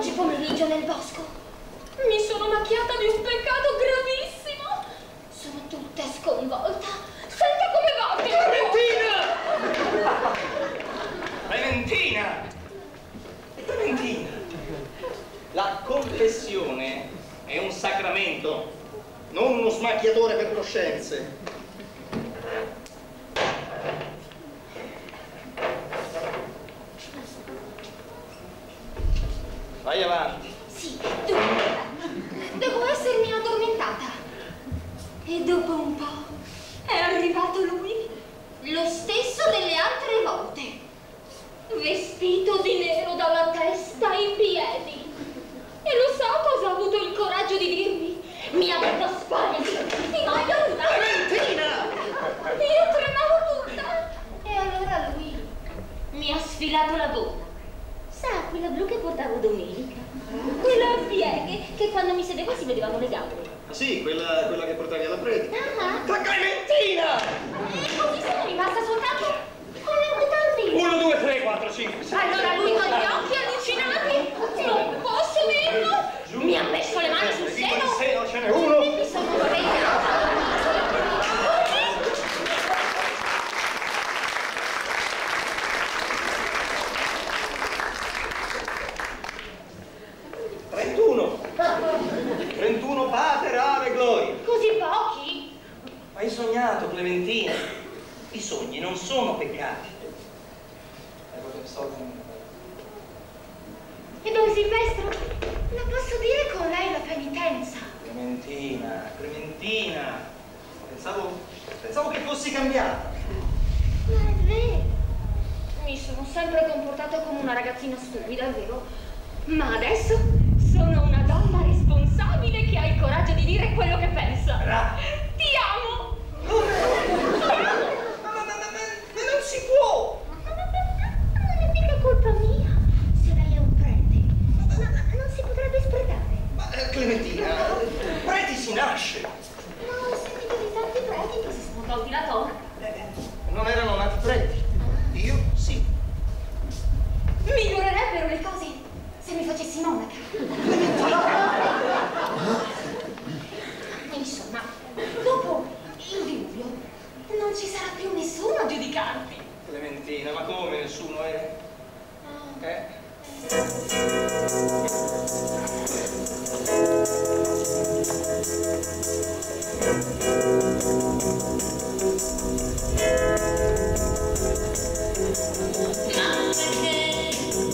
oggi pomeriggio nel bosco. Mi sono macchiata di un peccato gravissimo. Sono tutta sconvolta. Senta come va, Clementina! Clementina! Clementina! La confessione è un sacramento, non uno smacchiatore per coscienze. Vai avanti. Sì, dunque, devo essermi addormentata. E dopo un po' è arrivato lui, lo stesso delle altre volte, vestito di nero dalla testa ai piedi. E lo sa cosa ha avuto il coraggio di dirmi? Mi ha detto spaventi, ti voglio aiutare. Clementina! Io tremavo tutta. E allora lui mi ha sfilato la gonna. Sa, quella blu che portavo domenica. Quella a pieghe che quando mi sedevo si vedevano le gambe. Sì, quella, quella che portavi alla predica. Ah, La Clementina! e così se non mi basta soltanto con le mutande. Uno, due, tre, quattro, cinque, sei. Allora lui con gli occhi allucinati, non posso dirlo, mi ha messo le mani sul Dico il seno seno, ce n'è uno. e mi sono svegliata. trentuno. trentuno pater, ave, gloria. Così pochi? Hai sognato, Clementina. I sogni non sono peccati. E Don Silvestro, lo posso dire con lei la penitenza? Clementina, Clementina. Pensavo, pensavo che fossi cambiata. Ma è vero. Mi sono sempre comportata come una ragazzina stupida, è vero? Ma adesso sono una donna responsabile che ha il coraggio di dire quello che pensa. Brava. Ti amo! Ma, ma, ma, ma, ma non si può! Non è mica colpa mia se lei è un prete. Ma, ma non si potrebbe sprecare. Ma eh, Clementina, preti si nasce. Ma ho sentito di tanti preti che si sono tolti la toga. Eh, non erano nati preti. Io sì. Migliorerebbero le cose se mi facessi monaca. Insomma, dopo il diluvio non ci sarà più nessuno a giudicarti. Clementina, ma come nessuno è? Eh? Ma perché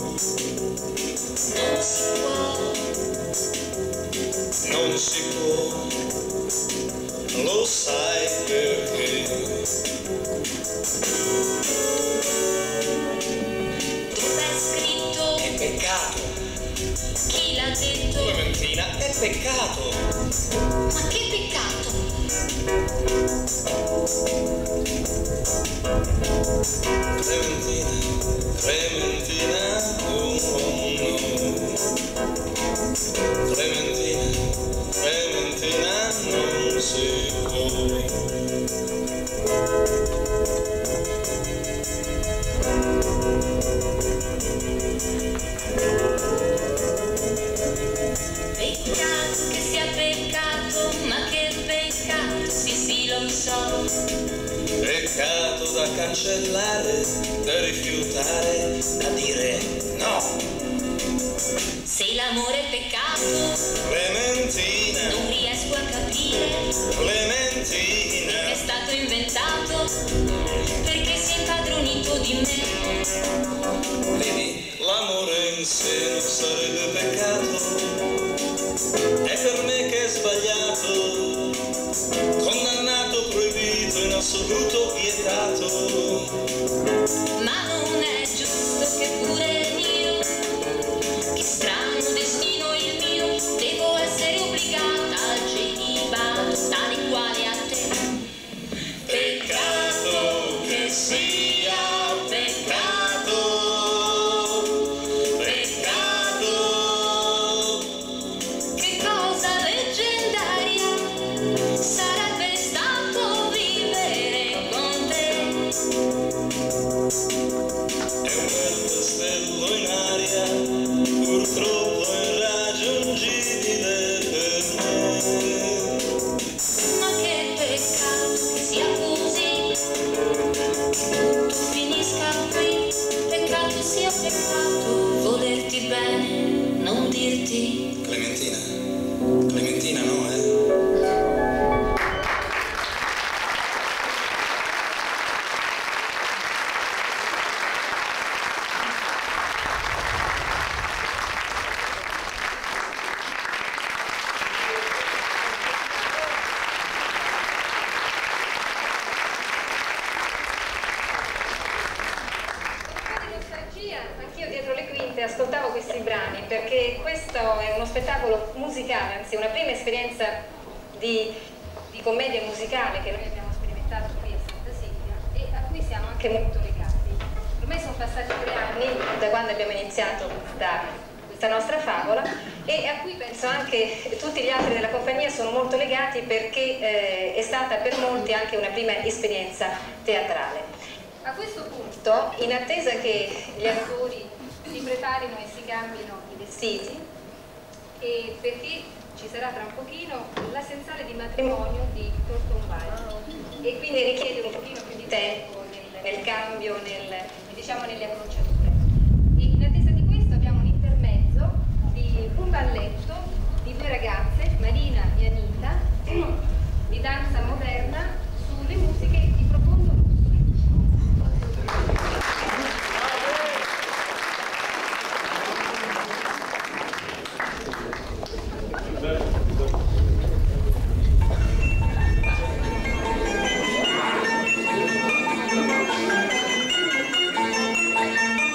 non si può, non si può, lo sai perché? Dove è scritto? È peccato. Chi l'ha detto? Clementina, è peccato. Ma che peccato? Clementina, Clementina, oh, oh, no. Clementina, Clementina, non si può. Peccato che sia peccato, ma che peccato, sì sì lo so. Peccato da cancellare, da rifiutare, da dire no. Se l'amore è peccato, Clementina, non riesco a capire, Clementina, perché è stato inventato, perché si è impadronito di me. Vedi, l'amore in sé non sarebbe peccato. È per me che è sbagliato, condannato, proibito, in assoluto vietato. Ma non è giusto che pure io, che strano destino il mio, devo essere obbligata al celibato, tale quale a te. Peccato che sia peccato. Sarebbe stato vivere con te. mentre ascoltavo questi brani, perché questo è uno spettacolo musicale, anzi una prima esperienza di, di commedia musicale che noi abbiamo sperimentato qui a Santa Silvia e a cui siamo anche molto legati. Ormai sono passati tre anni da quando abbiamo iniziato questa, questa nostra favola e a cui penso anche tutti gli altri della compagnia sono molto legati perché eh, è stata per molti anche una prima esperienza teatrale. A questo punto, in attesa che gli attori si preparino e si cambino i vestiti, e perché ci sarà tra un pochino l'assenziale di matrimonio di Thornton Wilde e quindi richiede un pochino più di tempo nel, nel cambio, nel, diciamo nelle acconciature. E in attesa di questo abbiamo un intermezzo di un balletto di due ragazze, Marina e Anita, di danza moderna sulle musiche di Profondo Rosso. Thank you.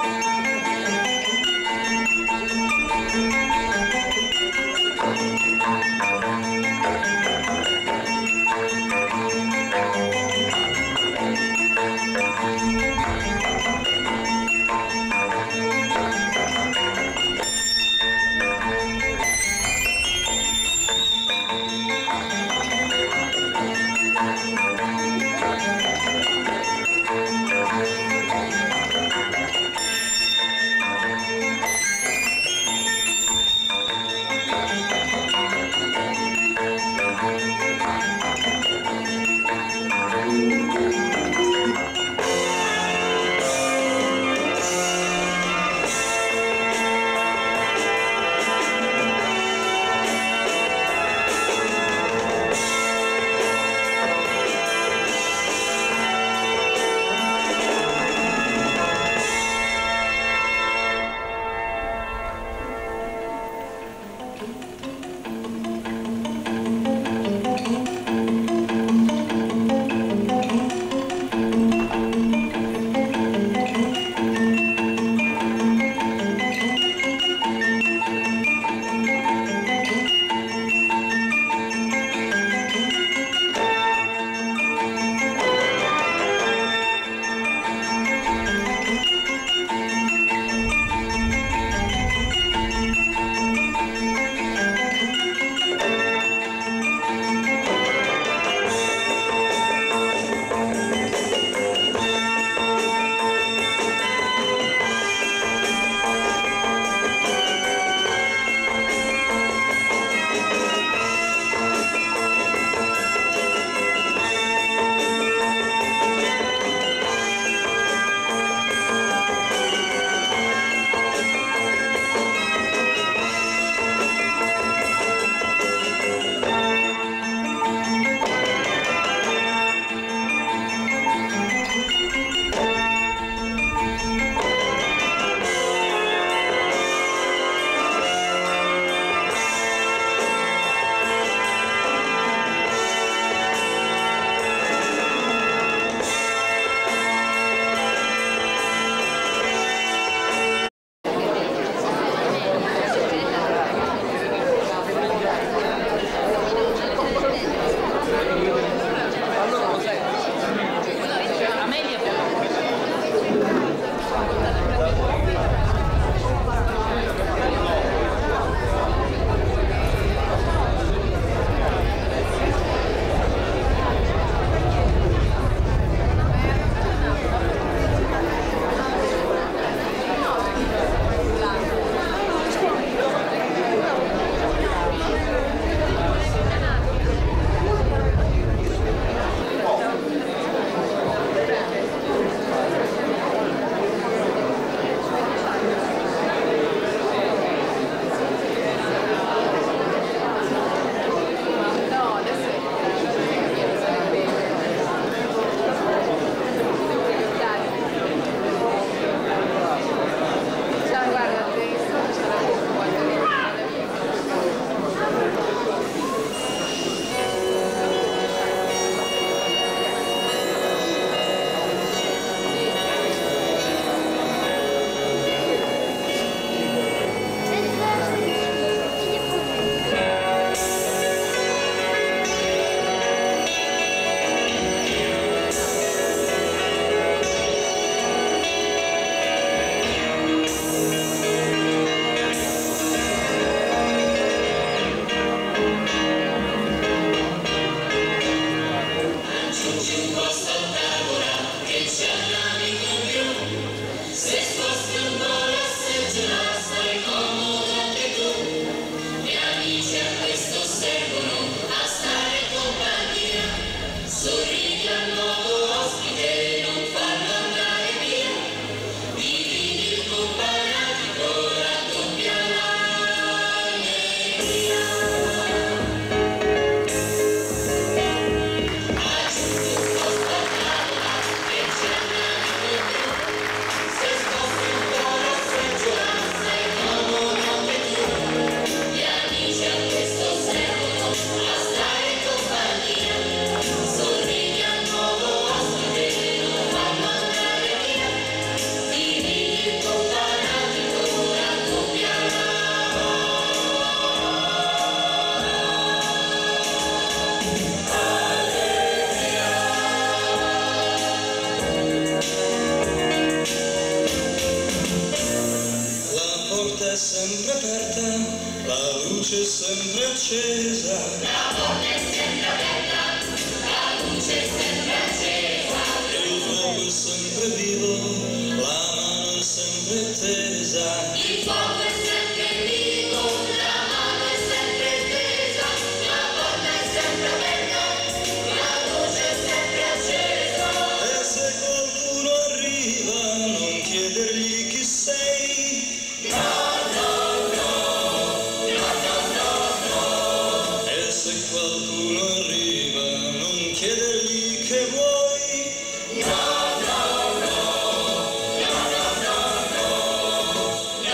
luce è sempre accesa, la donna è sempre bella, la luce è sempre accesa, e il fuoco è sempre vivo, la mano è sempre tesa, il fuoco è sempre vivo, la mano è sempre tesa, la donna è sempre bella, la luce è sempre accesa, e se qualcuno arriva non chiedergli chi sei, no, no, no, no, no, no, no, e se qualcuno arriva non chiedergli che vuoi, no, no, no, no, no, no, no,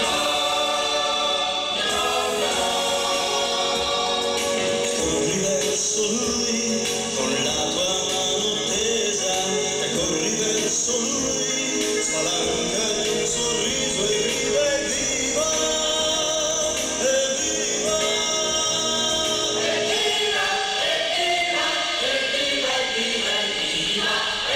no, no, corri verso lui con la tua mano tesa e corri verso lui, spalanca un sorriso e grida evviva, evviva, evviva, evviva, evviva, evviva, evviva,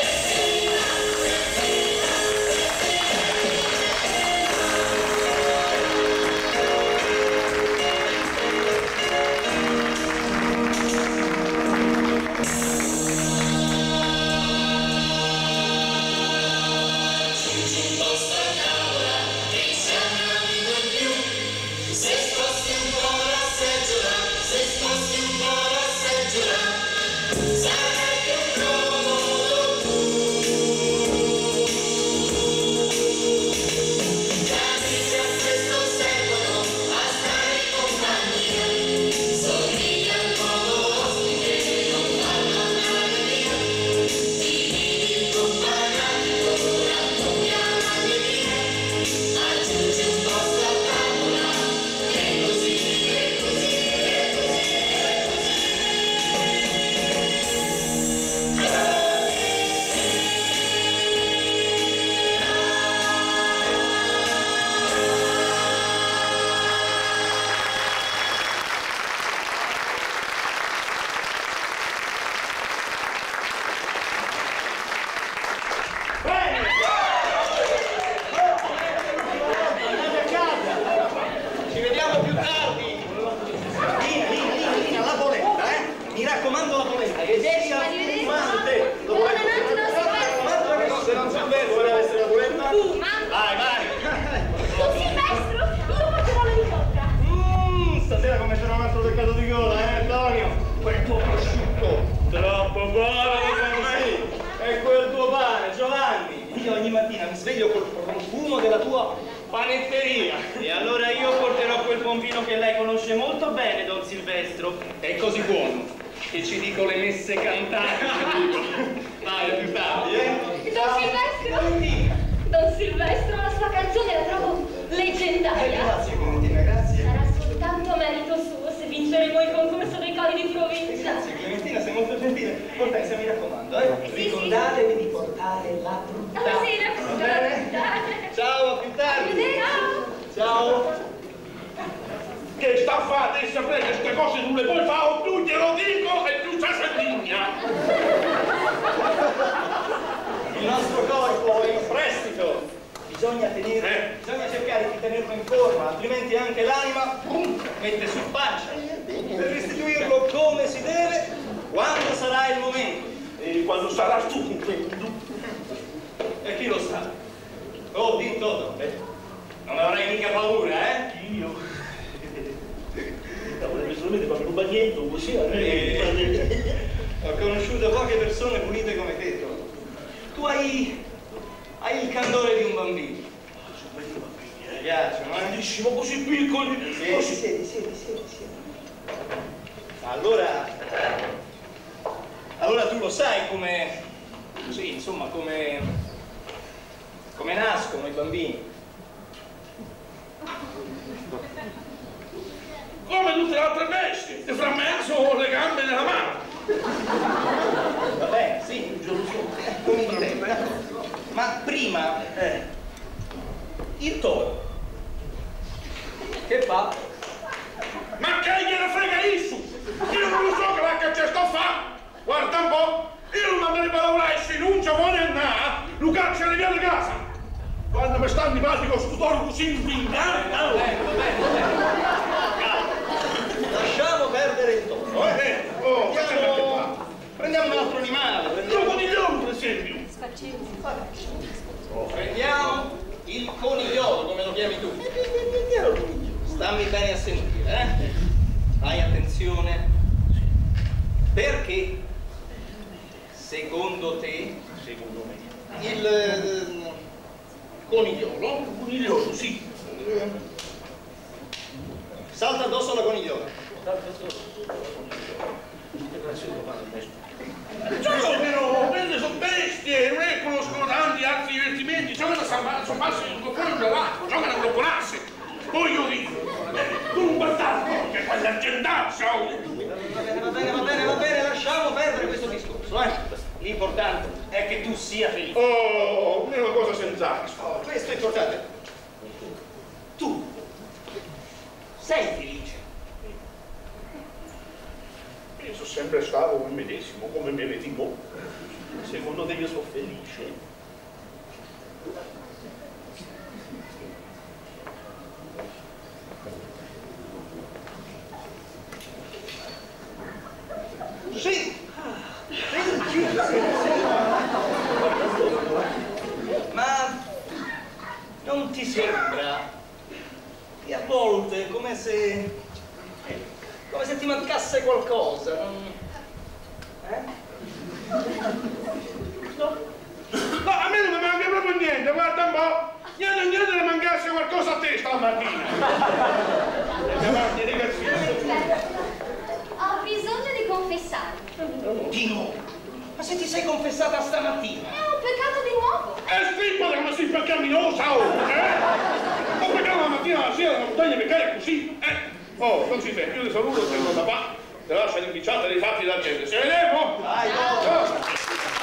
posto a tavola che siamo amico in più, se sposti un po' la seggiola, se sposti un po' la seggiola, sarai più comodo tu. Gli amici a questo servono a stare in compagnia, sorridi al nuovo ospite, non fanno andare via, dividi il tuo fanatico, raccoglia l'allegria, aggiungi un posto a tavola, e così, e così, e così, e Bene! Andate a casa! Ci vediamo più tardi! Lina, Lina, Lina, Lina, la polenta, eh! Mi raccomando la polenta, che sia fumante! Buonanotte, non si Ma se non so bene, vuole essere la polenta? Fuma? Vai, vai! Don Silvestro, io faccio la ricotta. Mmm, stasera come c'era un altro peccato di gola, eh, Antonio? Quel tuo prosciutto! Troppo buono per me! E quel tuo pane, Giovanni! Io ogni mattina mi sveglio col profumo della tua panetteria. E allora io porterò quel pompino che lei conosce molto bene, Don Silvestro. È così buono che ci dico le messe cantate. Vai, a più tardi, eh? Don Silvestro? Don Silvestro, la sua canzone la trovo Eh, leggendaria. grazie, Clementina, grazie. Sarà soltanto merito suo se vinceremo il concorso dei cori di provincia. Grazie, Clementina, sei molto gentile. Ortensia, mi raccomando, eh? Sì, Ricordatevi di portare la frutta. Ah, sì, la Va frutta, la bene? frutta. Ciao, a più tardi. Ciao. Ciao. Che sta a fare adesso a prendere queste cose non le puoi fare o tu glielo dico e tu sei indigna. Il nostro corpo è in prestito. Bisogna tenere, Eh? bisogna cercare di tenerlo in forma, altrimenti anche l'anima pum, mette su pancia. Per restituirlo come si deve, quando sarà il momento. E quando sarai tu contento? E chi lo sa? Oh, di Toto, eh? Non avrai mica paura, eh? Io? Cavolo, solamente quando un bagnetto così Eh, Ho conosciuto poche persone pulite come te, Toto. Tu hai, hai il candore di un bambino. sono belli bambini, Mi eh? piacciono, eh? Grandissimo, così piccoli. Siedi, Così. siedi, siedi, siedi, siedi. Allora, allora tu lo sai come, sì, insomma, come, come nascono i bambini. Come tutte le altre bestie, e fra mezzo le gambe nella mano. Va bene, sì, giusto, non mi direbbe. Ma prima, eh, il toro, che fa? Ma che gliene frega isso? Io non lo so che la che sto a fare. Guarda un po', io non andrei a lavorare se non ci vuole andare, lo caccia via di casa. Quando mi sta animati con sto toro così indignato. Va bene, va bene, va bene. Calma. Prendiamo un altro animale, prendiamo Un conigliolo, per esempio. Prendiamo il conigliolo, come lo chiami tu. Stammi bene a sentire, eh? Fai attenzione. Perché, secondo te, Secondo me. il eh, conigliolo, Un conigliolo, sì. eh, salta addosso alla conigliola? Sono però, quelle sono bestie, non è che conoscono tanti altri divertimenti, giocano a salvarsi sul fuori dall'acqua, giocano a gloppolarsi. Poi io dico, tu non guardare, che quella argentaccia! Va bene, va bene, va bene, va bene, lasciamo perdere questo discorso, eh? L'importante è che tu sia felice. Oh, è una cosa senz'altro. Oh, questo è importante. Tu sei felice. Io sono sempre stato me medesimo, come me vedi mo. Secondo te io sono felice? Sì! Ma non ti sembra che a volte come se come se ti mancasse qualcosa, non... eh? No. No, a me non mi manca proprio niente, guarda un po'. Niente, niente ne mancasse qualcosa a te stamattina. E avanti, ragazzi. Ho bisogno di confessare. Di nuovo? Ma se ti sei confessata stamattina? È un peccato di nuovo. E strippate come si peccaminosa, oh, eh? Ho peccato la mattina alla sera, non toglie peccare così, eh? Oh, non si fa, io ti saluto, tengo da qua, te lascio l'impicciata dei fatti da gente. Se vediamo? Vai, oh.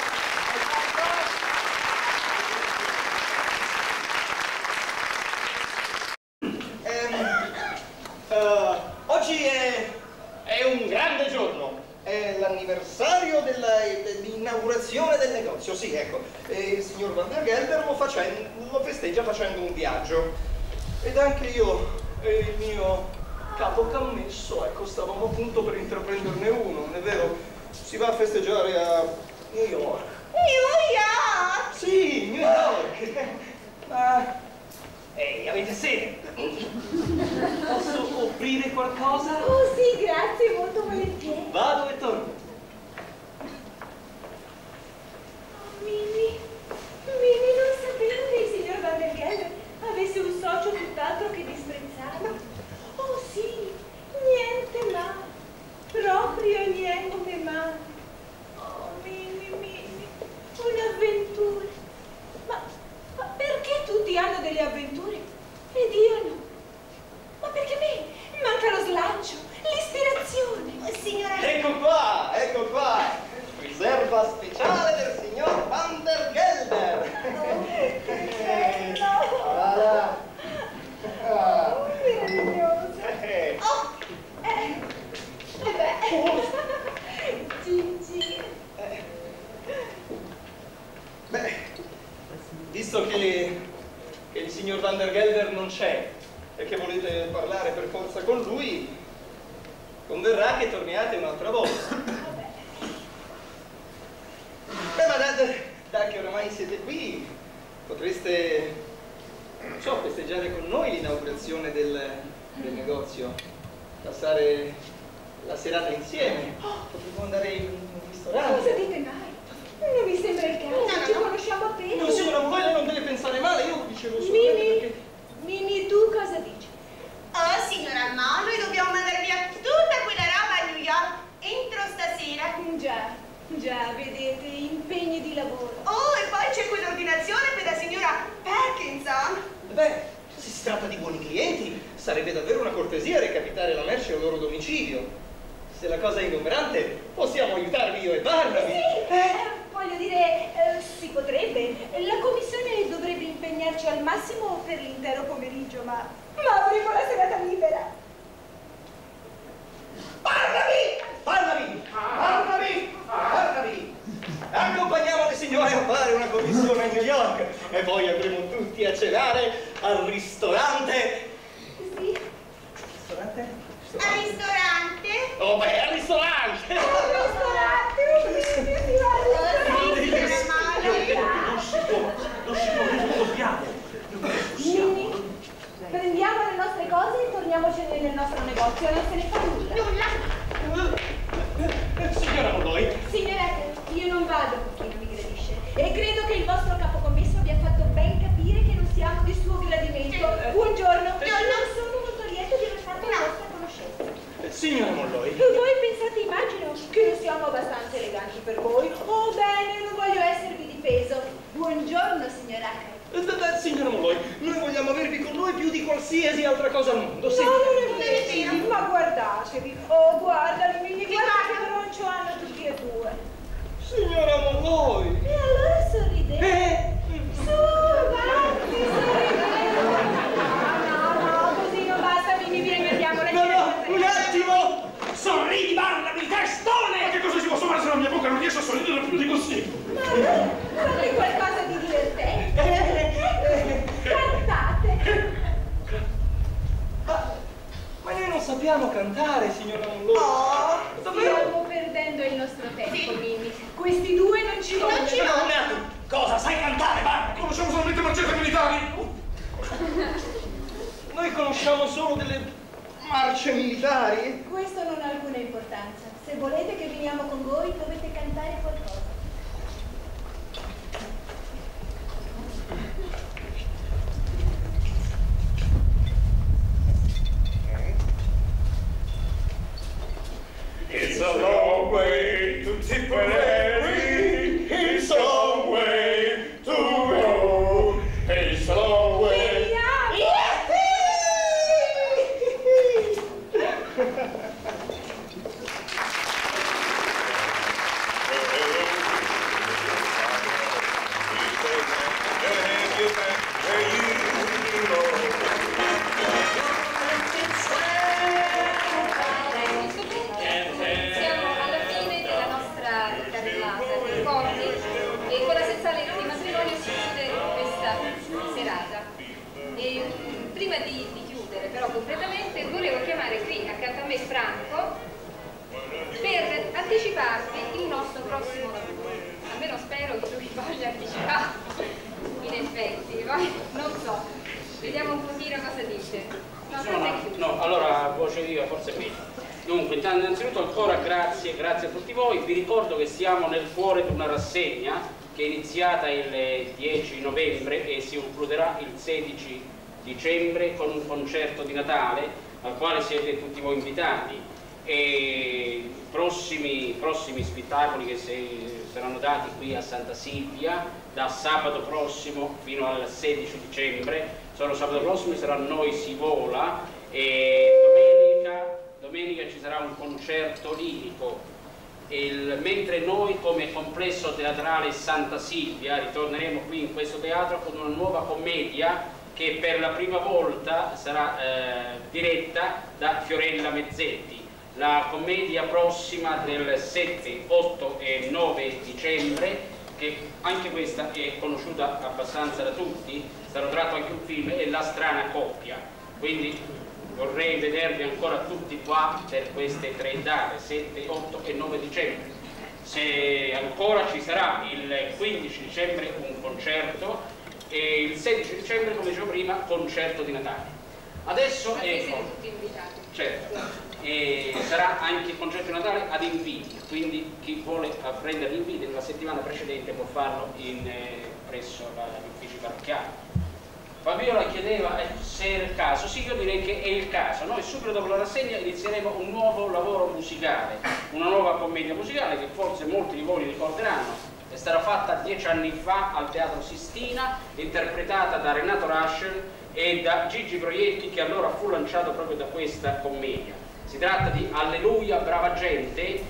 Uh, oggi è, è un grande giorno, è l'anniversario dell'inaugurazione del negozio, sì, ecco, e il signor Van der Gelder lo, facendo, lo festeggia facendo un viaggio ed anche io e il mio capo commesso, ecco, stavamo appunto per intraprenderne uno, non è vero? Si va a festeggiare a New York. New York! Sì, New York! Ma... ehi, avete sede? Posso offrire qualcosa? Oh sì, grazie, molto volentieri. Vado e torno. Oh, Mimmi, Mimmi, non sapevo che il signor Van der Gelder avesse un socio tutt'altro che disprezzabile. Oh sì, niente male, proprio niente male. Oh, Mimmi, Mimmi, un'avventura. Ma, ma perché tutti hanno delle avventure ed io no? Ma perché me manca lo slancio, l'ispirazione. Signora... Ecco qua, ecco qua, riserva speciale del signor Van der Gelder. Oh, che bello! Voilà. Ah. Oh, meraviglioso! Eh. Oh! Eh! Eh beh! Gigi! Eh. Beh, visto che, che il signor Van der Gelder non c'è e che volete parlare per forza con lui, converrà che torniate un'altra volta. Beh, ma da, da che oramai siete qui, potreste, non so, festeggiare con noi l'inaugurazione del, del negozio, passare la serata insieme, potremmo andare in un ristorante. Cosa dite mai? Non mi sembra il caso, No, no, ci no. conosciamo appena. No, sì, ma poi lei non deve pensare male, io dicevo solamente Mimi, perché... Mimi, tu cosa dici? Oh, signora Ma, noi dobbiamo mandare via tutta quella roba a New York entro stasera. Già, già, vedete, impegni di lavoro. Oh, e poi c'è quell'ordinazione per la signora Parkinson. Beh, se si tratta di buoni clienti, sarebbe davvero una cortesia recapitare la merce al loro domicilio. Se la cosa è ingombrante, possiamo aiutarvi io e Barnaby. Sì, eh, voglio dire, eh, si potrebbe. La commissione dovrebbe impegnarci al massimo per l'intero pomeriggio, ma, ma avremo la serata libera. Barnaby! Barnaby! Barnaby! Barnaby! Accompagniamo le signore a fare una commissione a New York e poi andremo tutti a cenare al ristorante. Sì? Ristorante? Al ristorante? Oh beh, al ristorante! Al ristorante! torniamocene nel nostro negozio, non se ne fa nulla. Nulla! Signora Molloy! Signoretta, io non vado con chi non mi gradisce e credo che il vostro capocommesso abbia fatto ben capire che non siamo di suo gradimento. Buongiorno, non sono molto lieta di aver fatto la vostra conoscenza. Signora Molloy! Voi pensate, immagino, che non siamo abbastanza eleganti per voi? Oh bene, non voglio esservi di peso. Buongiorno, signora. Signora Molloy, noi vogliamo avervi con noi più di qualsiasi altra cosa al mondo. No, non è vero, ma guardatevi. Oh, guardali, mi guarda che broncio hanno tutti e due. Signora Molloy! E allora sorridete. Eh? Su, avanti, sorridete. No, no, così non basta, mi viene, andiamo la No, no, un attimo! Sorridi, parlami, testone! Ma che cosa si può fare se la mia bocca non riesce a sorridere più di così? Ma allora, fate qualcosa di divertente. Cantate. Ma, ma noi non sappiamo cantare, signora Molloy. Oh, davvero? stiamo perdendo il nostro tempo, Mimmi. Questi due non ci vogliono. Non ci vogliono. Cosa sai cantare, Barbara? Conosciamo solamente marcette militari? Noi conosciamo solo delle marce militari. Questo non ha alcuna importanza. Se volete che veniamo con voi, dovete cantare qualcosa. It's a long way to Tipperary. It's a long way to go. It's a long way. Siamo alla fine della nostra carrellata di ricordi e con la senz'ale di matrimonio si chiude questa serata. E, mh, prima di, di chiudere però completamente volevo chiamare qui accanto a me Franco per anticiparvi il nostro prossimo lavoro. Almeno spero che lui voglia anticiparlo, in effetti, ma non so. Vediamo un pochino cosa dice. No, No, no, no, allora a voce viva forse è meglio. Dunque, intanto, innanzitutto ancora grazie, grazie a tutti voi. Vi ricordo che siamo nel cuore di una rassegna che è iniziata il dieci novembre e si concluderà il sedici dicembre con un concerto di Natale al quale siete tutti voi invitati. E prossimi, prossimi spettacoli che si, saranno dati qui a Santa Silvia da sabato prossimo fino al sedici dicembre. Solo sabato prossimo sarà Noi si vola e domenica, domenica ci sarà un concerto lirico. Il, mentre noi come complesso teatrale Santa Silvia ritorneremo qui in questo teatro con una nuova commedia che per la prima volta sarà eh, diretta da Fiorella Mezzetti. La commedia prossima del sette, otto e nove dicembre, che anche questa è conosciuta abbastanza da tutti, sarà tratto anche un film, è La strana coppia. Quindi vorrei vedervi ancora tutti qua per queste tre date, sette, otto e nove dicembre. Se ancora ci sarà il quindici dicembre un concerto e il sedici dicembre, come dicevo prima, concerto di Natale. Adesso Ma ecco, siete tutti invitati. certo. E sarà anche il concerto di Natale ad inviti, quindi chi vuole prendere gli inviti nella settimana precedente può farlo in, eh, presso la, gli uffici parrocchiali. Fabiola chiedeva eh, se è il caso. Sì, io direi che è il caso. Noi subito dopo la rassegna inizieremo un nuovo lavoro musicale, una nuova commedia musicale che forse molti di voi ricorderanno. È stata fatta dieci anni fa al Teatro Sistina, interpretata da Renato Raschel e da Gigi Proietti, che allora fu lanciato proprio da questa commedia. Si tratta di Alleluia, brava gente,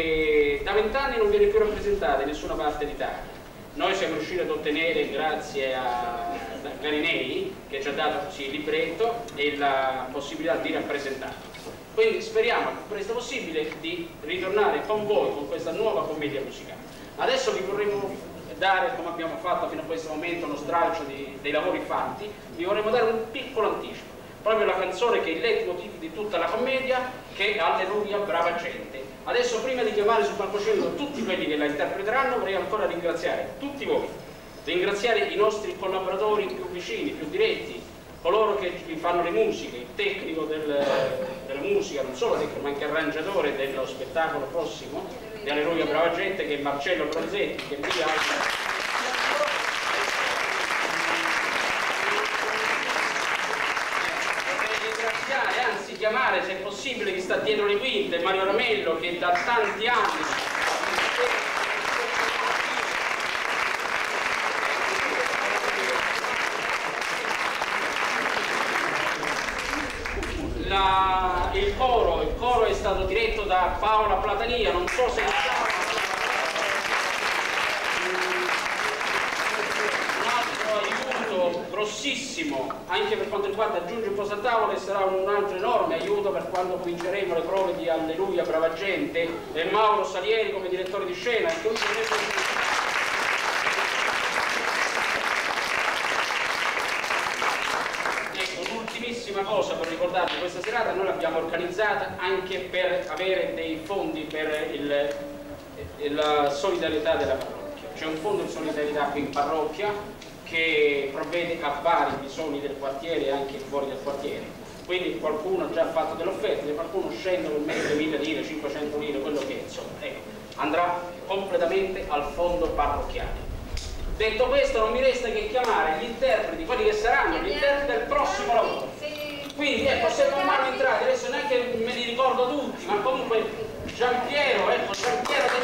e da vent'anni non viene più rappresentata in nessuna parte d'Italia. Noi siamo riusciti ad ottenere, grazie a Garinei, che ci ha dato così il libretto e la possibilità di rappresentarlo. Quindi speriamo il più presto possibile di ritornare con voi con questa nuova commedia musicale. Adesso vi vorremmo dare, come abbiamo fatto fino a questo momento, uno stralcio di, dei lavori fatti, vi vorremmo dare un piccolo anticipo. Proprio la canzone che è il leitmotiv di tutta la commedia, che è Alleluia, brava gente. Adesso, prima di chiamare sul palcoscenico tutti quelli che la interpreteranno, vorrei ancora ringraziare tutti voi, ringraziare i nostri collaboratori più vicini, più diretti, coloro che fanno le musiche, il tecnico del, della musica, non solo tecnico ma anche arrangiatore dello spettacolo prossimo di Alleluia Brava Gente, che è Marcello Bronzetti, che via anzi chiamare se è possibile chi sta dietro le quinte, Mario Ramello, che da tanti anni La, il coro, il coro è stato diretto da Paola Platania, non so se un altro aiuto grossissimo anche per quanto riguarda Giunge un po' Sant'Avola, e sarà un altro enorme aiuto per quando cominceremo le prove di Alleluia Brava Gente, e Mauro Salieri come direttore di scena. Ultimissima cosa per ricordarvi questa serata: noi l'abbiamo organizzata anche per avere dei fondi per il, il, la solidarietà della parrocchia. C'è un fondo di solidarietà qui in parrocchia che provvede a vari bisogni del quartiere e anche fuori del quartiere, quindi qualcuno ha già fatto delle offerte, qualcuno scende per mille, mille lire, cinquecento lire, quello che è, insomma, ecco, andrà completamente al fondo parrocchiale. Detto questo, non mi resta che chiamare gli interpreti, quelli che saranno gli interpreti del prossimo lavoro. Quindi ecco, se non vanno entrati, adesso neanche me li ricordo tutti, ma comunque Giampiero, ecco, Giampiero del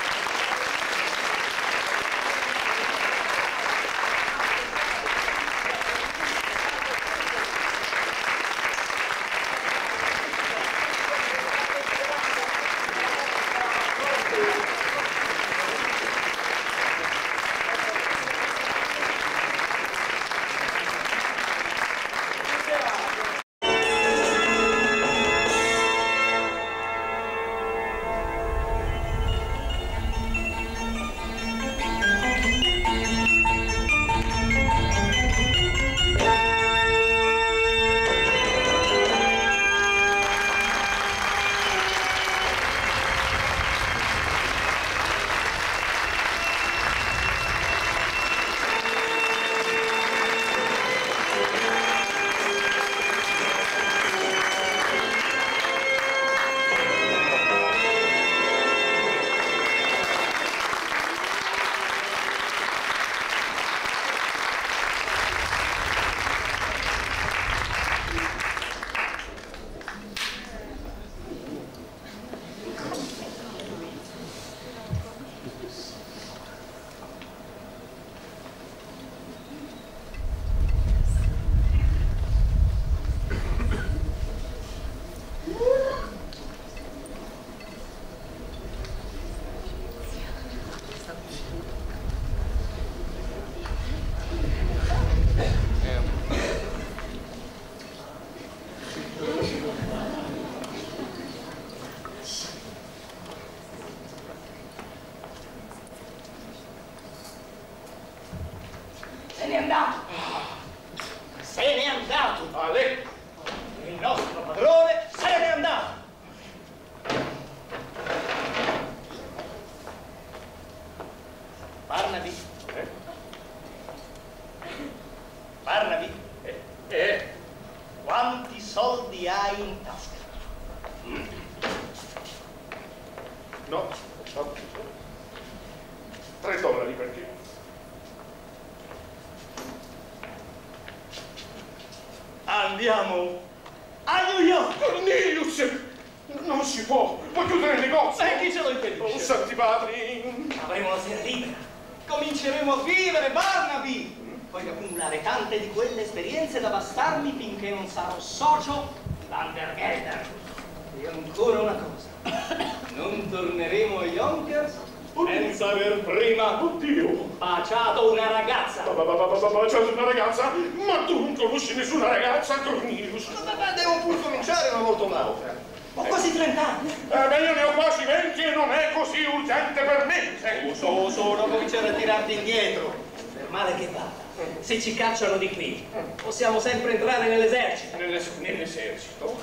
Andiamo a New York! Cornelius! Non si può! Vuoi chiudere il negozio? E chi ce lo impedisce? Oh, santi padri! Avremo la sera libera. Cominceremo a vivere, Barnaby! Voglio accumulare tante di quelle esperienze da bastarmi finché non sarò socio Vandergelder. E ancora una cosa. Non torneremo a Yonkers senza aver prima Oddio! baciato una ragazza. Baciato una ragazza? Ma tu non conosci nessuna ragazza, Cornelius! Ma devo pur cominciare una volta o un'altra. Ho quasi trent'anni. Eh beh, io ne ho quasi venti e non è così urgente per me. Uso solo cominciare a tirarti indietro. Per male che vada. Se ci cacciano di qui, possiamo sempre entrare nell'esercito. Nell'esercito?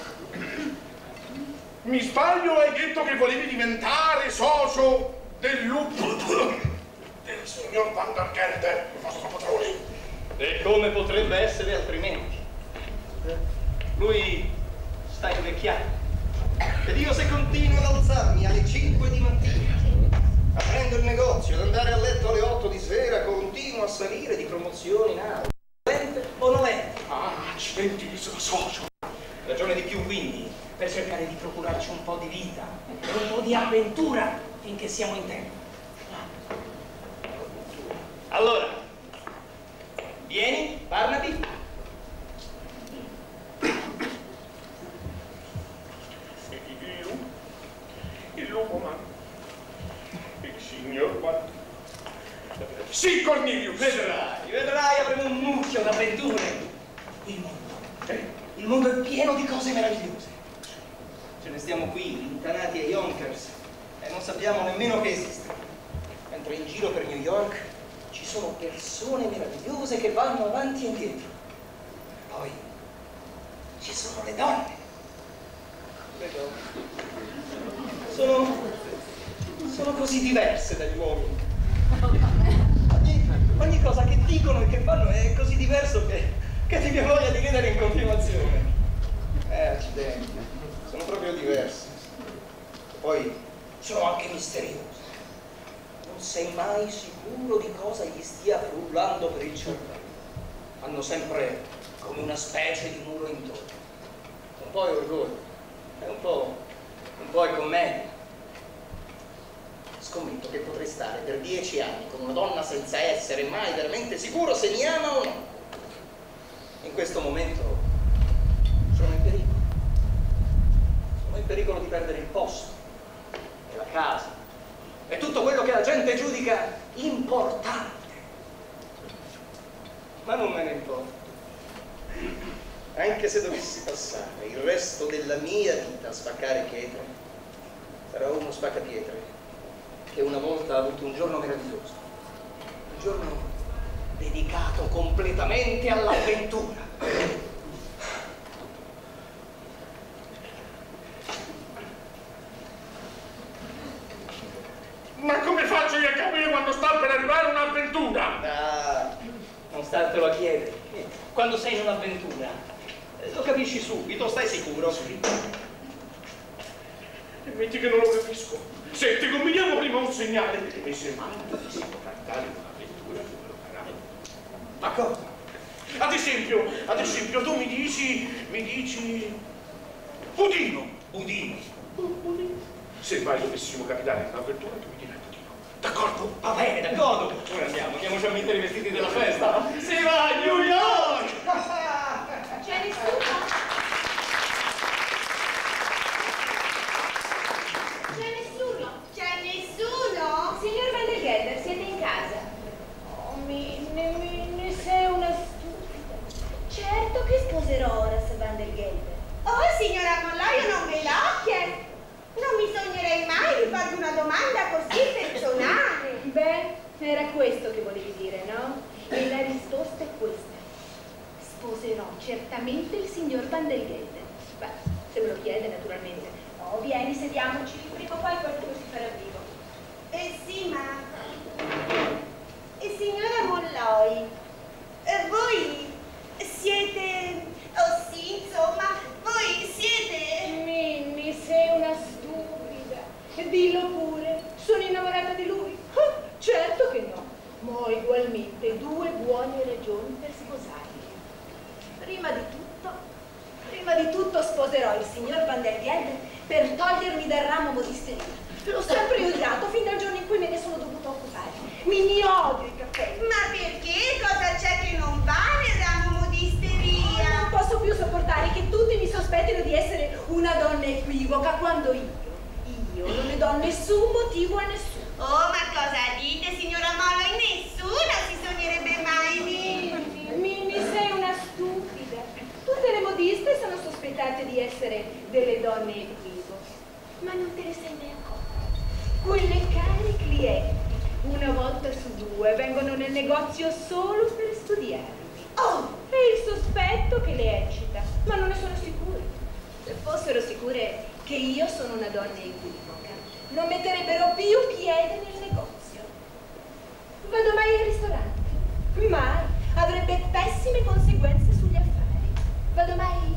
Mi sbaglio, hai detto che volevi diventare socio del lupo del signor Vandergelder, il vostro padrone. E come potrebbe essere altrimenti? lui sta invecchiando. Ed io se continuo ad alzarmi alle cinque di mattina, aprendo il negozio, ad andare a letto alle otto di sera, continuo a salire di promozione in aula. Volente o nolente? Ah, accidenti, mi sono socio. Ragione di più quindi per cercare di procurarci un po' di vita e un po' di avventura finché siamo in tempo. Allora, vieni, parlati. Il lupo, ma il signor Bat... Sì, Cornelius! Vedrai, vedrai, avremo un mucchio d'avventure. Il mondo, eh, il mondo è pieno di cose meravigliose. Ce ne stiamo qui, rintanati a Yonkers, e non sappiamo nemmeno che esiste. Mentre in giro per New York ci sono persone meravigliose che vanno avanti e indietro. Poi ci sono le donne. Le donne. Sono, sono così diverse dagli uomini. Ogni, ogni cosa che dicono e che fanno è così diverso che, che ti viene voglia di ridere in continuazione. Eh, accidenti, sono proprio diverse. Poi sono anche misteriose. Non sei mai sicuro di cosa gli stia frullando per il cervello. Hanno sempre come una specie di muro intorno. Un po' è orgoglio, è un po', un po' è commedia. Scommetto che potrei stare per dieci anni con una donna senza essere mai veramente sicuro se mi ama o no. In questo momento sono in pericolo. Sono in pericolo di perdere il posto, e la casa, e tutto quello che la gente giudica importante. Ma non me ne importa. Anche se dovessi passare il resto della mia vita a spaccare pietre, sarò uno spaccapietre che una volta ha avuto un giorno meraviglioso, un giorno dedicato completamente all'avventura. Ma come faccio io a capire quando sta per arrivare un'avventura? Ah, non startelo a chiedere. Quando sei in un'avventura, lo capisci subito, stai sicuro? Sì. E metti che non lo capisco. Senti, combiniamo prima un segnale e se mai dovessimo trattare un'avventura come lo farai. D'accordo. Ad esempio, ad esempio, tu mi dici, mi dici... Budino! Budino. Budino. Se mai dovessimo capitare in un'avventura, tu mi dirai Budino. D'accordo? Va bene, d'accordo. Ora andiamo, andiamoci a mettere i vestiti della festa. Si va a New York! C'è nessuno? C'è nessuno? C'è nessuno? Signor Van der Gelder, siete in casa? Oh, Minnie, Minnie, sei una stupida. Certo che sposerò Horace Van der Gelder. Oh, signora Mollaio, non me l'ho chiesto. Non mi sognerei mai di farvi una domanda così personale. Beh, era questo che volevi dire, no? E la risposta è questa. Sposerò certamente il signor Van der Gelder. Beh, se me lo chiede, naturalmente. Oh, vieni, sediamoci. Prima o poi qualcuno si farà vivo. Eh sì, ma... E signora Molloi, eh, voi siete... Oh sì, insomma, voi siete... Minnie, sei una stupida. Dillo pure, sono innamorata di lui. Ah, certo che no, ma ho ugualmente due buone ragioni per sposarmi. Prima di tutto, prima di tutto sposerò il signor Van der Gelder per togliermi dal ramo modisteria. L'ho sempre odiato fin dal giorno in cui me ne sono dovuta occupare. Mi ne odio i capelli. Ma perché? Cosa c'è che non va nel ramo modisteria? Non posso più sopportare che tutti mi sospettino di essere una donna equivoca quando io, io non ne do nessun motivo a nessuno. Oh, ma cosa dite, signora Molloi? Nessuno si sognerebbe mai di... Minnie, sei una stupida. Tutte le modiste sono sospettate di essere delle donne equivoche, ma non te ne sei mai accorta. Quelle care clienti, una volta su due, vengono nel negozio solo per studiarmi. Oh, è il sospetto che le eccita, ma non ne sono sicura. Se fossero sicure che io sono una donna equivoca, non metterebbero più piede nel negozio. Vado mai al ristorante? Mai. Avrebbe pessime conseguenze sugli affari. Vado mai che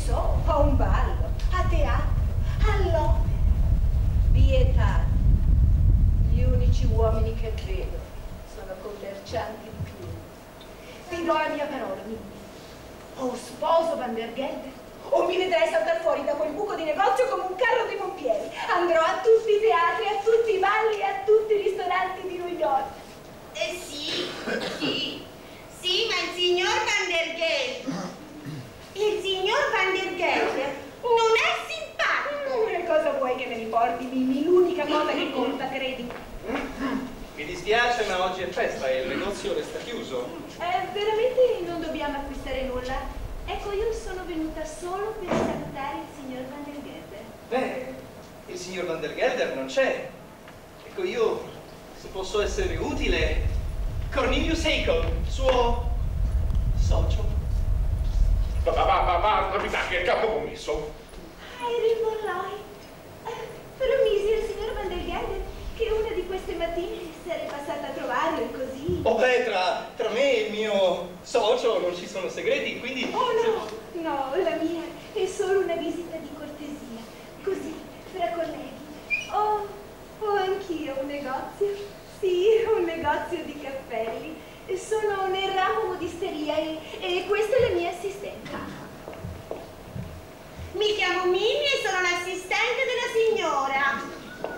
so, a un ballo, a teatro, all'opera. Vietato. Gli unici uomini che vedo sono commercianti di piumi. Vi do la mia parola, Mimmi. O sposo Van der Gelder, o mi vedrai saltare fuori da quel buco di negozio come un carro dei pompieri. Andrò a tutti i teatri, a tutti i balli e a tutti i ristoranti di New York. Eh sì, sì, sì, ma il signor Van der Gelder, il signor Van der Gelder non è simpatico. Che cosa vuoi che me li porti, Mimmi? L'unica cosa che conta, credi. Mi dispiace, ma oggi è festa e il negozio resta chiuso. Eh, veramente non dobbiamo acquistare nulla? Ecco, io sono venuta solo per salutare il signor Van der Gelder. Beh, il signor Van der Gelder non c'è. Ecco, io, se posso essere utile, Cornelius Eichel, suo socio. Va, va, va, va, va, capità, che è il capo commesso. Ah, eri il Borloi. Eh, promisi al signor Van der Gelder che una di queste mattine sarei passata a trovarlo e così. Oh beh, tra, tra me e il mio socio non ci sono segreti, quindi... Oh no, no, la mia è solo una visita di cortesia, così, fra colleghi. Oh, ho anch'io un negozio, sì, un negozio di cappelli. Sono nel ramo modisteria e, e questa è la mia assistente. Mi chiamo Mimmi e sono l'assistente della signora.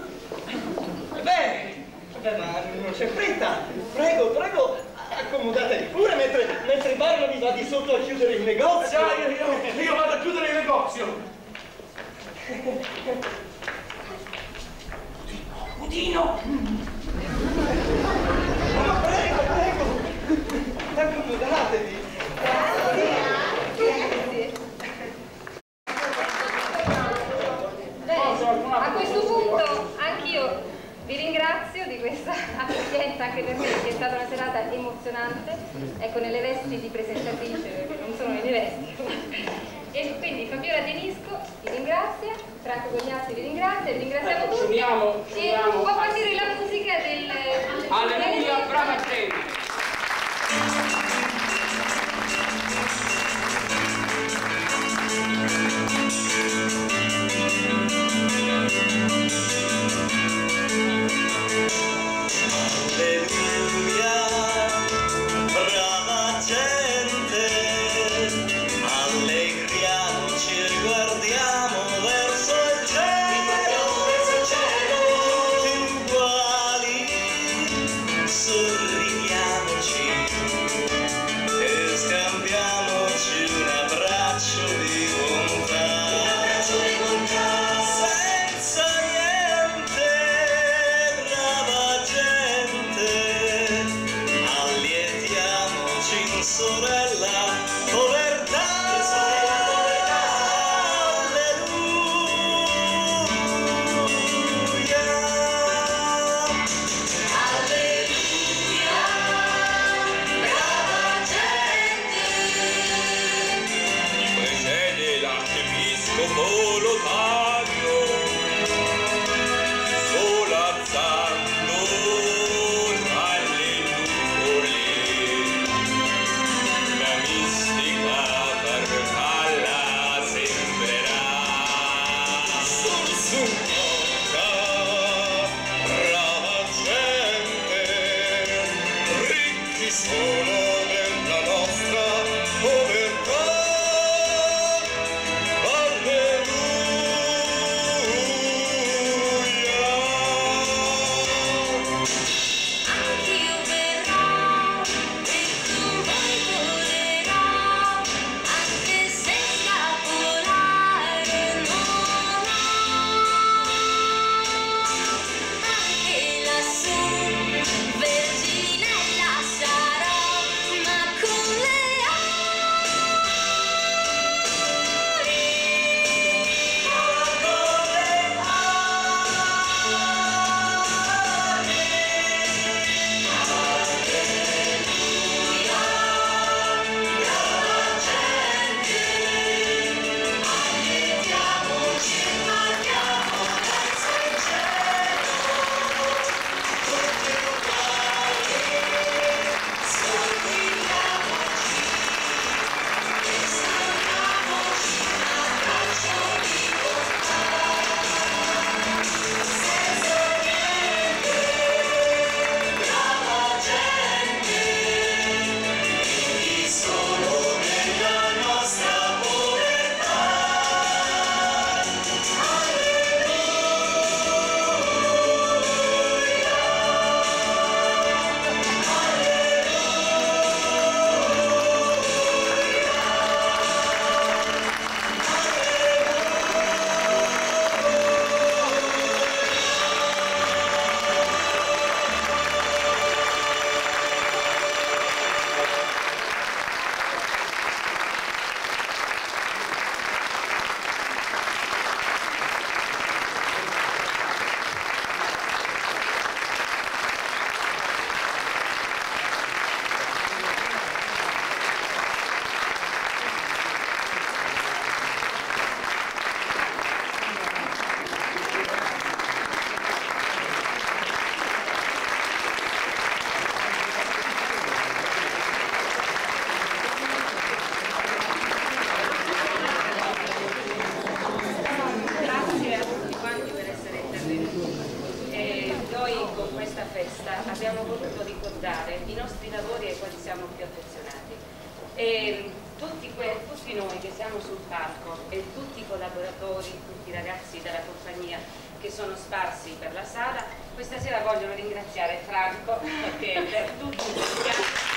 Beh, beh, ma non c'è fretta. Prego, prego, accomodatevi pure mentre, mentre Barnaby va di sotto a chiudere il negozio. Già, io, io, io vado a chiudere il negozio. Udino! Ma prego, prego, accomodatevi. A questo punto anch'io vi ringrazio di questa accoglienza, anche per me che è stata una serata emozionante, ecco, nelle vesti di presentatrice, che non sono le mie vesti. E quindi Fabiola Tenisco vi ringrazia, Franco Cognazzi vi ringrazia, vi ringraziamo Ecco, ci tutti. uniamo, ci E uniamo. può partire la musica del... Alleluia, brava gente! Brava gente, allegriamoci e guardiamo verso il cielo, tutti uguali, sorridiamoci e scambiamoci un abbraccio di bontà, senza niente, brava gente, allietiamoci in sorella povertà. Alleluia. sono sul palco e tutti i collaboratori, tutti i ragazzi della compagnia che sono sparsi per la sala, questa sera vogliono ringraziare Franco perché per tutti